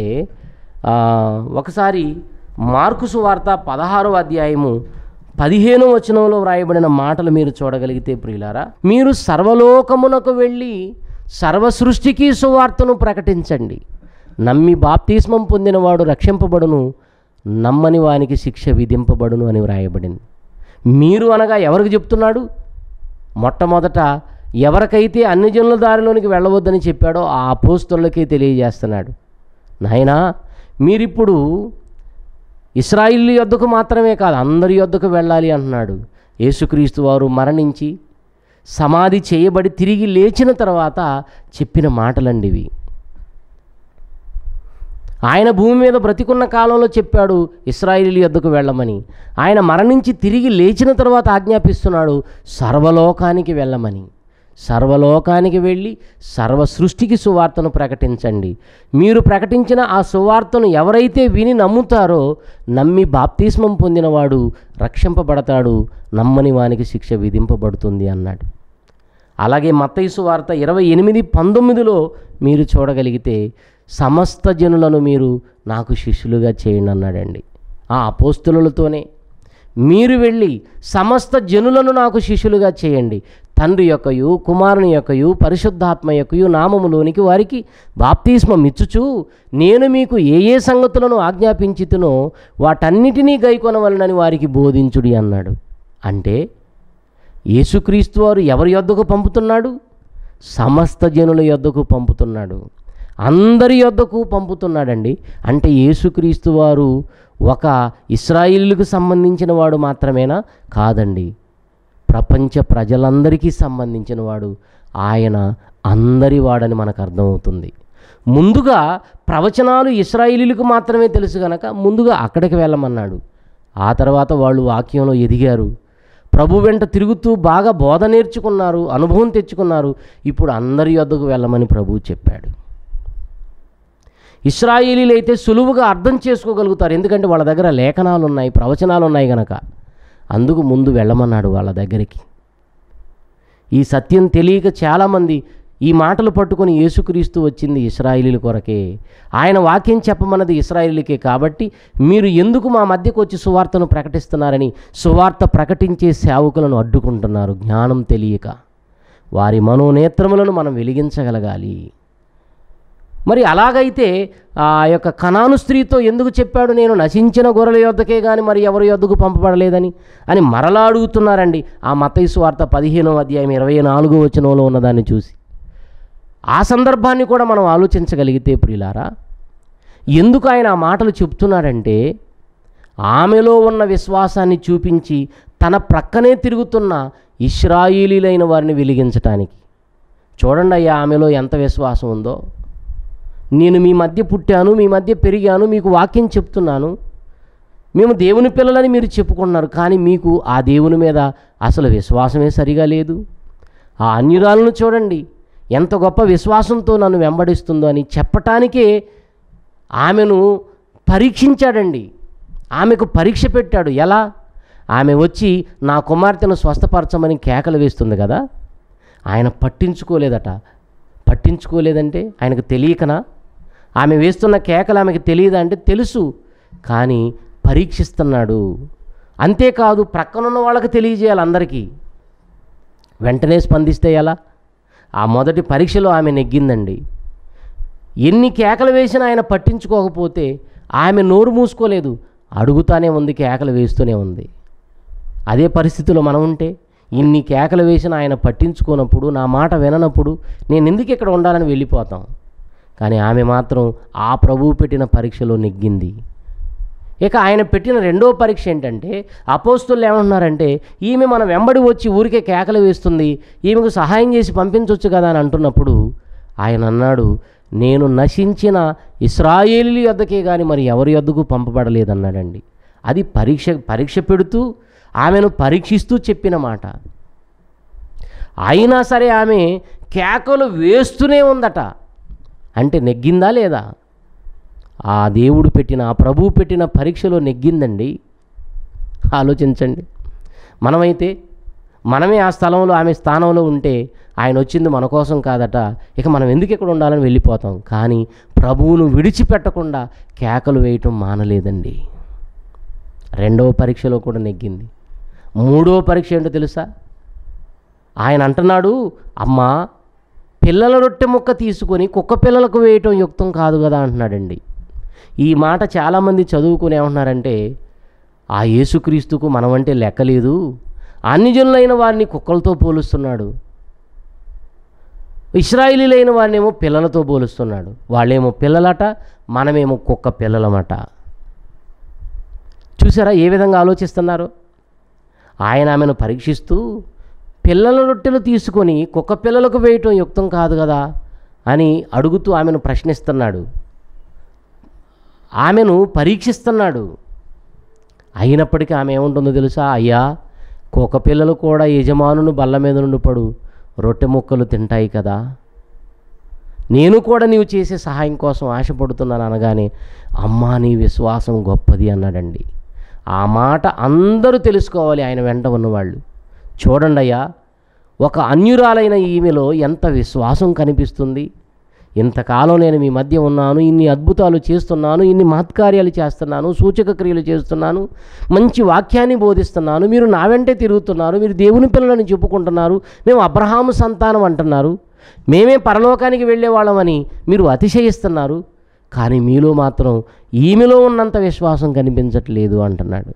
ఒకసారి మార్కు సువార్త పదహారవ అధ్యాయము పదిహేనో వచనంలో వ్రాయబడిన మాటలు మీరు చూడగలిగితే ప్రియులారా, మీరు సర్వలోకమునకు వెళ్ళి సర్వ సృష్టికి సువార్తను ప్రకటించండి, నమ్మి బాప్తిస్మం పొందినవాడు రక్షింపబడును, నమ్మని వానికి శిక్ష విధింపబడును అని వ్రాయబడింది. మీరు అనగా ఎవరికి చెప్తున్నాడు? మొట్టమొదట ఎవరికైతే అన్యజనుల దారిలోనికి వెళ్ళవద్దని చెప్పాడో ఆ అపోస్తలులకే తెలియజేస్తున్నాడు. నాయనా, మీరిప్పుడు ఇశ్రాయేలు యొద్దకు మాత్రమే కాదు అందరి యొద్దకు వెళ్ళాలి అంటున్నాడు. యేసుక్రీస్తు వారు మరణించి సమాధి చేయబడి తిరిగి లేచిన తర్వాత చెప్పిన మాటలండి ఇవి. ఆయన భూమి మీద బ్రతికున్న కాలంలో చెప్పాడు ఇశ్రాయేలీయుల యొద్దకు వెళ్ళమని. ఆయన మరణించి తిరిగి లేచిన తర్వాత ఆజ్ఞాపిస్తున్నాడు సర్వలోకానికి వెళ్ళమని. సర్వలోకానికి వెళ్ళి సర్వ సృష్టికి సువార్తను ప్రకటించండి. మీరు ప్రకటించిన ఆ సువార్తను ఎవరైతే విని నమ్ముతారో నమ్మి బాప్తిస్మం పొందినవాడు రక్షింపబడతాడు, నమ్మని వానికి శిక్ష విధింపబడుతుంది అన్నాడు. అలాగే మత్తయి సువార్త ఇరవై ఎనిమిది పంతొమ్మిదిలో మీరు చూడగలిగితే సమస్త జనులను మీరు నాకు శిష్యులుగా చేయండి అన్నాడండి. ఆ అపోస్తలులతోనే మీరు వెళ్ళి సమస్త జనులను నాకు శిష్యులుగా చేయండి, తండ్రి యొక్కయు కుమారుని యొక్కయు పరిశుద్ధాత్మ యొక్కయు నామములోనికి వారికి బాప్తిస్మం ఇచ్చుచు నేను మీకు ఏ ఏ సంగతులను ఆజ్ఞాపించితునో వాటన్నిటినీ గైకొనవలనని వారికి బోధించుడి అన్నాడు. అంటే యేసుక్రీస్తు వారు ఎవరి యొద్దకు పంపుతున్నాడు? సమస్త జనుల యొద్దకు పంపుతున్నాడు, అందరి యొద్దకు పంపుతున్నాడండి. అంటే యేసుక్రీస్తు వారు ఒక ఇశ్రాయేలుకు సంబంధించిన వాడు మాత్రమేనా? కాదండి, ప్రపంచ ప్రజలందరికీ సంబంధించిన వాడు. ఆయన అందరి వాడని మనకు అర్థమవుతుంది. ముందుగా ప్రవచనాలు ఇశ్రాయేలీయులకు మాత్రమే తెలుసు కనుక ముందుగా అక్కడికి వెళ్ళమన్నాడు. ఆ తర్వాత వాళ్ళు వాక్యంలో ఎదిగారు, ప్రభు వెంట తిరుగుతూ బాగా బోధ నేర్చుకున్నారు, అనుభవం తెచ్చుకున్నారు. ఇప్పుడు అందరి యొద్దకు వెళ్ళమని ప్రభువు చెప్పాడు. ఇశ్రాయేలీయులు అయితే సులువుగా అర్థం చేసుకోగలుగుతారు, ఎందుకంటే వాళ్ళ దగ్గర లేఖనాలు ఉన్నాయి, ప్రవచనాలు ఉన్నాయి కనుక. అందుకు ముందు వెళ్ళమన్నాడు వాళ్ళ దగ్గరికి. ఈ సత్యం తెలియక చాలామంది ఈ మాటలు పట్టుకొని యేసుక్రీస్తు వచ్చింది ఇశ్రాయేలీయుల కొరకే, ఆయన వాక్యం చెప్పమన్నది ఇశ్రాయేలీయులకే, కాబట్టి మీరు ఎందుకు మా మధ్యకు వచ్చి సువార్తను ప్రకటిస్తున్నారని సువార్త ప్రకటించే సేవకులను అడ్డుకుంటున్నారు. జ్ఞానం తెలియక వారి మనోనేత్రములను మనం వెలిగించగలగాలి. మరి అలాగైతే ఆ యొక్క కనాను స్త్రీతో ఎందుకు చెప్పాడు నేను నశించిన గొర్రెల యొద్దకే కానీ మరి ఎవరి యొద్దకు పంపబడలేదని అని మరలా అడుగుతున్నారండి. ఆ మత్తయి సువార్త పదిహేనవ అధ్యాయం ఇరవై నాలుగో వచనంలో ఉన్నదాన్ని చూసి ఆ సందర్భాన్ని కూడా మనం ఆలోచించగలిగితే ప్రియులారా, ఎందుకు ఆయన ఆ మాటలు చెప్తున్నాడంటే ఆమెలో ఉన్న విశ్వాసాన్ని చూపించి తన ప్రక్కనే తిరుగుతున్న ఇశ్రాయేలీలైన వారిని వెలిగించటానికి. చూడండి అయ్యా, ఆమెలో ఎంత విశ్వాసం ఉందో. నేను మీ మధ్య పుట్టాను, మీ మధ్య పెరిగాను, మీకు వాక్యం చెప్తున్నాను, మేము దేవుని పిల్లలని మీరు చెప్పుకున్నారు, కానీ మీకు ఆ దేవుని మీద అసలు విశ్వాసమే సరిగా లేదు. ఆ అన్యురాలను చూడండి ఎంత గొప్ప విశ్వాసంతో నన్ను వెంబడిస్తుందో అని చెప్పటానికే ఆమెను పరీక్షించాడండి. ఆమెకు పరీక్ష పెట్టాడు. ఎలా? ఆమె వచ్చి నా కుమార్తెను స్వస్థపరచమని కేకలు వేస్తుంది కదా, ఆయన పట్టించుకోలేదట. పట్టించుకోలేదంటే ఆయనకు తెలియకనా? ఆమె వేస్తున్న కేకలు ఆమెకు తెలియదా అంటే తెలుసు, కానీ పరీక్షిస్తున్నాడు. అంతేకాదు ప్రక్కనున్న వాళ్ళకి తెలియజేయాలి అందరికీ. వెంటనే స్పందిస్తే ఎలా? ఆ మొదటి పరీక్షలో ఆమె నెగ్గిందండి. ఎన్ని కేకలు వేసినా ఆయన పట్టించుకోకపోతే ఆమె నోరు మూసుకోలేదు, అడుగుతానే ఉంది, కేకలు వేస్తూనే ఉంది. అదే పరిస్థితిలో మనం ఉంటే ఇన్ని కేకలు వేసిన ఆయన పట్టించుకోనప్పుడు, నా మాట విననప్పుడు నేను ఎందుకు ఇక్కడ ఉండాలని వెళ్ళిపోతాం. కానీ ఆమె మాత్రం ఆ ప్రభువు పెట్టిన పరీక్షలో నెగ్గింది. ఇక ఆయన పెట్టిన రెండో పరీక్ష ఏంటంటే, అపోస్తలులు ఏమంటున్నారంటే ఈమె మన వెంబడి వచ్చి ఊరికే కేకలు వేస్తుంది, ఈమెకు సహాయం చేసి పంపించవచ్చు కదా అని అంటున్నప్పుడు ఆయన అన్నాడు, నేను నశించిన ఇశ్రాయేలీయుల యొద్దకే కానీ మరి ఎవరి యొద్దకు పంపబడలేదన్నాడండి. అది పరీక్ష పరీక్ష పెడుతూ ఆమెను పరీక్షిస్తూ చెప్పిన మాట. అయినా సరే ఆమె కేకలు వేస్తూనే ఉందట. అంటే నెగ్గిందా లేదా? ఆ దేవుడు పెట్టిన, ఆ ప్రభువు పెట్టిన పరీక్షలో నెగ్గిందండి. ఆలోచించండి. మనమైతే మనమే ఆ స్థలంలో ఆమె స్థానంలో ఉంటే ఆయన వచ్చింది మన కోసం కాదట, ఇక మనం ఎందుకు ఇక్కడ ఉండాలని వెళ్ళిపోతాం. కానీ ప్రభువును విడిచిపెట్టకుండా కేకలు వేయటం మానలేదండి. రెండవ పరీక్షలో కూడా నెగ్గింది. మూడవ పరీక్ష ఏంటో తెలుసా? ఆయన అంటున్నాడు, అమ్మా పిల్లల రొట్టె ముక్క తీసుకొని కుక్క పిల్లలకు వేయటం యుక్తం కాదు కదా అంటున్నాడండి. ఈ మాట చాలామంది చదువుకుని ఏమంటున్నారంటే, ఆ యేసుక్రీస్తుకు మనమంటే లెక్కలేదు, అన్ని జనులైన వారిని కుక్కలతో పోలుస్తున్నాడు, ఇశ్రాయేలీలైన వారినేమో పిల్లలతో పోలుస్తున్నాడు. వాళ్ళేమో పిల్లలట, మనమేమో కుక్క పిల్లలమట. చూసారా ఏ విధంగా ఆలోచిస్తున్నారు? ఆయన ఆమెను పరీక్షిస్తూ పిల్లల రొట్టెలు తీసుకొని కుక్క పిల్లలకు వేయటం యుక్తం కాదు కదా అని అడుగుతూ ఆమెను ప్రశ్నిస్తున్నాడు. ఆమెను పరీక్షిస్తున్నాడు. అయినప్పటికీ ఆమె ఏముంటుందో తెలుసా? అయ్యా, కుక్క పిల్లలు కూడా యజమానుని బల్ల మీద నుండి పడు రొట్టె ముక్కలు తింటాయి కదా, నేను కూడా నీవు చేసే సహాయం కోసం ఆశపడుతున్నాను అనగానే, అమ్మా నీ విశ్వాసం గొప్పది అన్నాడండి. ఆ మాట అందరూ తెలుసుకోవాలి, ఆయన వెంట ఉన్నవాళ్ళు. చూడండి అయ్యా, ఒక అన్యురాలైన ఈమెలో ఎంత విశ్వాసం కనిపిస్తుంది. ఇంతకాలం నేను మీ మధ్య ఉన్నాను, ఇన్ని అద్భుతాలు చేస్తున్నాను, ఇన్ని మహత్కార్యాలు చేస్తున్నాను, సూచక క్రియలు చేస్తున్నాను, మంచి వాక్యాన్ని బోధిస్తున్నాను, మీరు నా వెంటే తిరుగుతున్నారు, మీరు దేవుని పిల్లలని చెప్పుకుంటున్నారు, మేము అబ్రహాము సంతానం అంటున్నారు, మేమే పరలోకానికి వెళ్ళేవాళ్ళమని మీరు అతిశయిస్తున్నారు, కానీ మీలో మాత్రం ఈమెలో ఉన్నంత విశ్వాసం కనిపించట్లేదు అంటున్నాడు.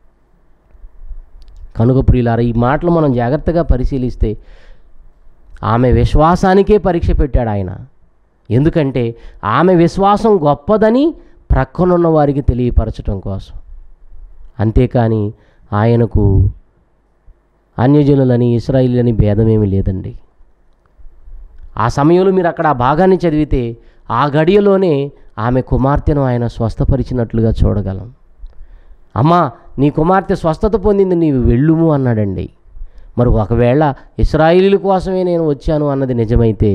కనుక ప్రియులారా, ఈ మాటలు మనం జాగ్రత్తగా పరిశీలిస్తే ఆమె విశ్వాసానికే పరీక్ష పెట్టాడు ఆయన. ఎందుకంటే ఆమె విశ్వాసం గొప్పదని ప్రక్కనున్న వారికి తెలియపరచడం కోసం. అంతేకాని ఆయనకు అన్యజనులని ఇశ్రాయేలీయులని భేదమేమీ లేదండి. ఆ సమయంలో మీరు అక్కడ ఆ భాగాన్ని చదివితే ఆ గడియలోనే ఆమె కుమార్తెను ఆయన స్వస్థపరిచినట్లుగా చూడగలం. అమ్మా, నీ కుమార్తె స్వస్థత పొందింది, నీవు వెళ్ళుము అన్నాడండి. మరి ఒకవేళ ఇశ్రాయేలీయుల కోసమే నేను వచ్చాను అన్నది నిజమైతే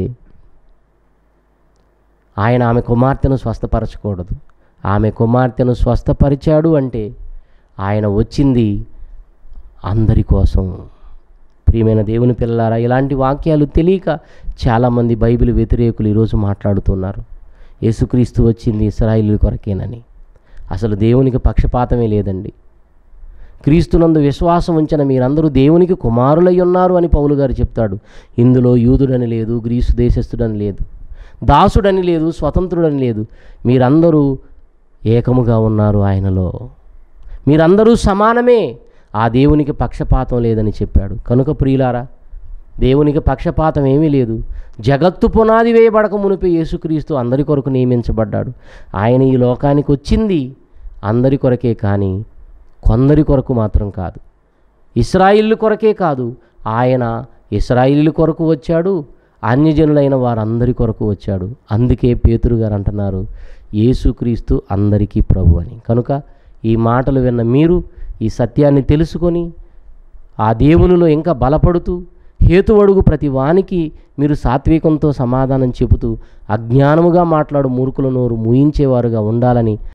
ఆయన ఆమె కుమార్తెను స్వస్థపరచకూడదు. ఆమె కుమార్తెను స్వస్థపరిచాడు అంటే ఆయన వచ్చింది అందరి కోసం. ప్రియమైన దేవుని పిల్లలారా, ఇలాంటి వాక్యాలు తెలియక చాలామంది బైబిల్ వ్యతిరేకులు ఈరోజు మాట్లాడుతున్నారు. యేసుక్రీస్తు వచ్చింది ఇశ్రాయేలీయుల కొరకేనని. అసలు దేవునికి పక్షపాతమే లేదండి. క్రీస్తునందు విశ్వాసం ఉంచిన మీరందరూ దేవునికి కుమారులై ఉన్నారు అని పౌలు గారు చెప్తాడు. ఇందులో యూదుడని లేదు, గ్రీసు దేశస్థుడని లేదు, దాసుడని లేదు, స్వతంత్రుడని లేదు, మీరందరూ ఏకముగా ఉన్నారు ఆయనలో, మీరందరూ సమానమే, ఆ దేవునికి పక్షపాతం లేదని చెప్పాడు. కనుక ప్రియులారా, దేవునికి పక్షపాతం ఏమీ లేదు. జగత్తు పునాది వేయబడక మునిపే యేసుక్రీస్తు అందరి కొరకు నియమించబడ్డాడు. ఆయన ఈ లోకానికి వచ్చింది అందరి కొరకే, కానీ కొందరి కొరకు మాత్రం కాదు. ఇశ్రాయేలు కొరకే కాదు, ఆయన ఇశ్రాయేలు కొరకు వచ్చాడు, అన్యజనులైన వారందరి కొరకు వచ్చాడు. అందుకే పేతురు గారు అంటున్నారు, యేసుక్రీస్తు అందరికీ ప్రభు అని. కనుక ఈ మాటలు విన్న మీరు ఈ సత్యాన్ని తెలుసుకొని ఆ దేవునిలో ఇంకా బలపడుతూ హేతువడుగు ప్రతి వానికి మీరు సాత్వికంతో సమాధానం చెబుతూ అజ్ఞానముగా మాట్లాడు మూర్ఖుల నోరు మూయించేవారుగా ఉండాలని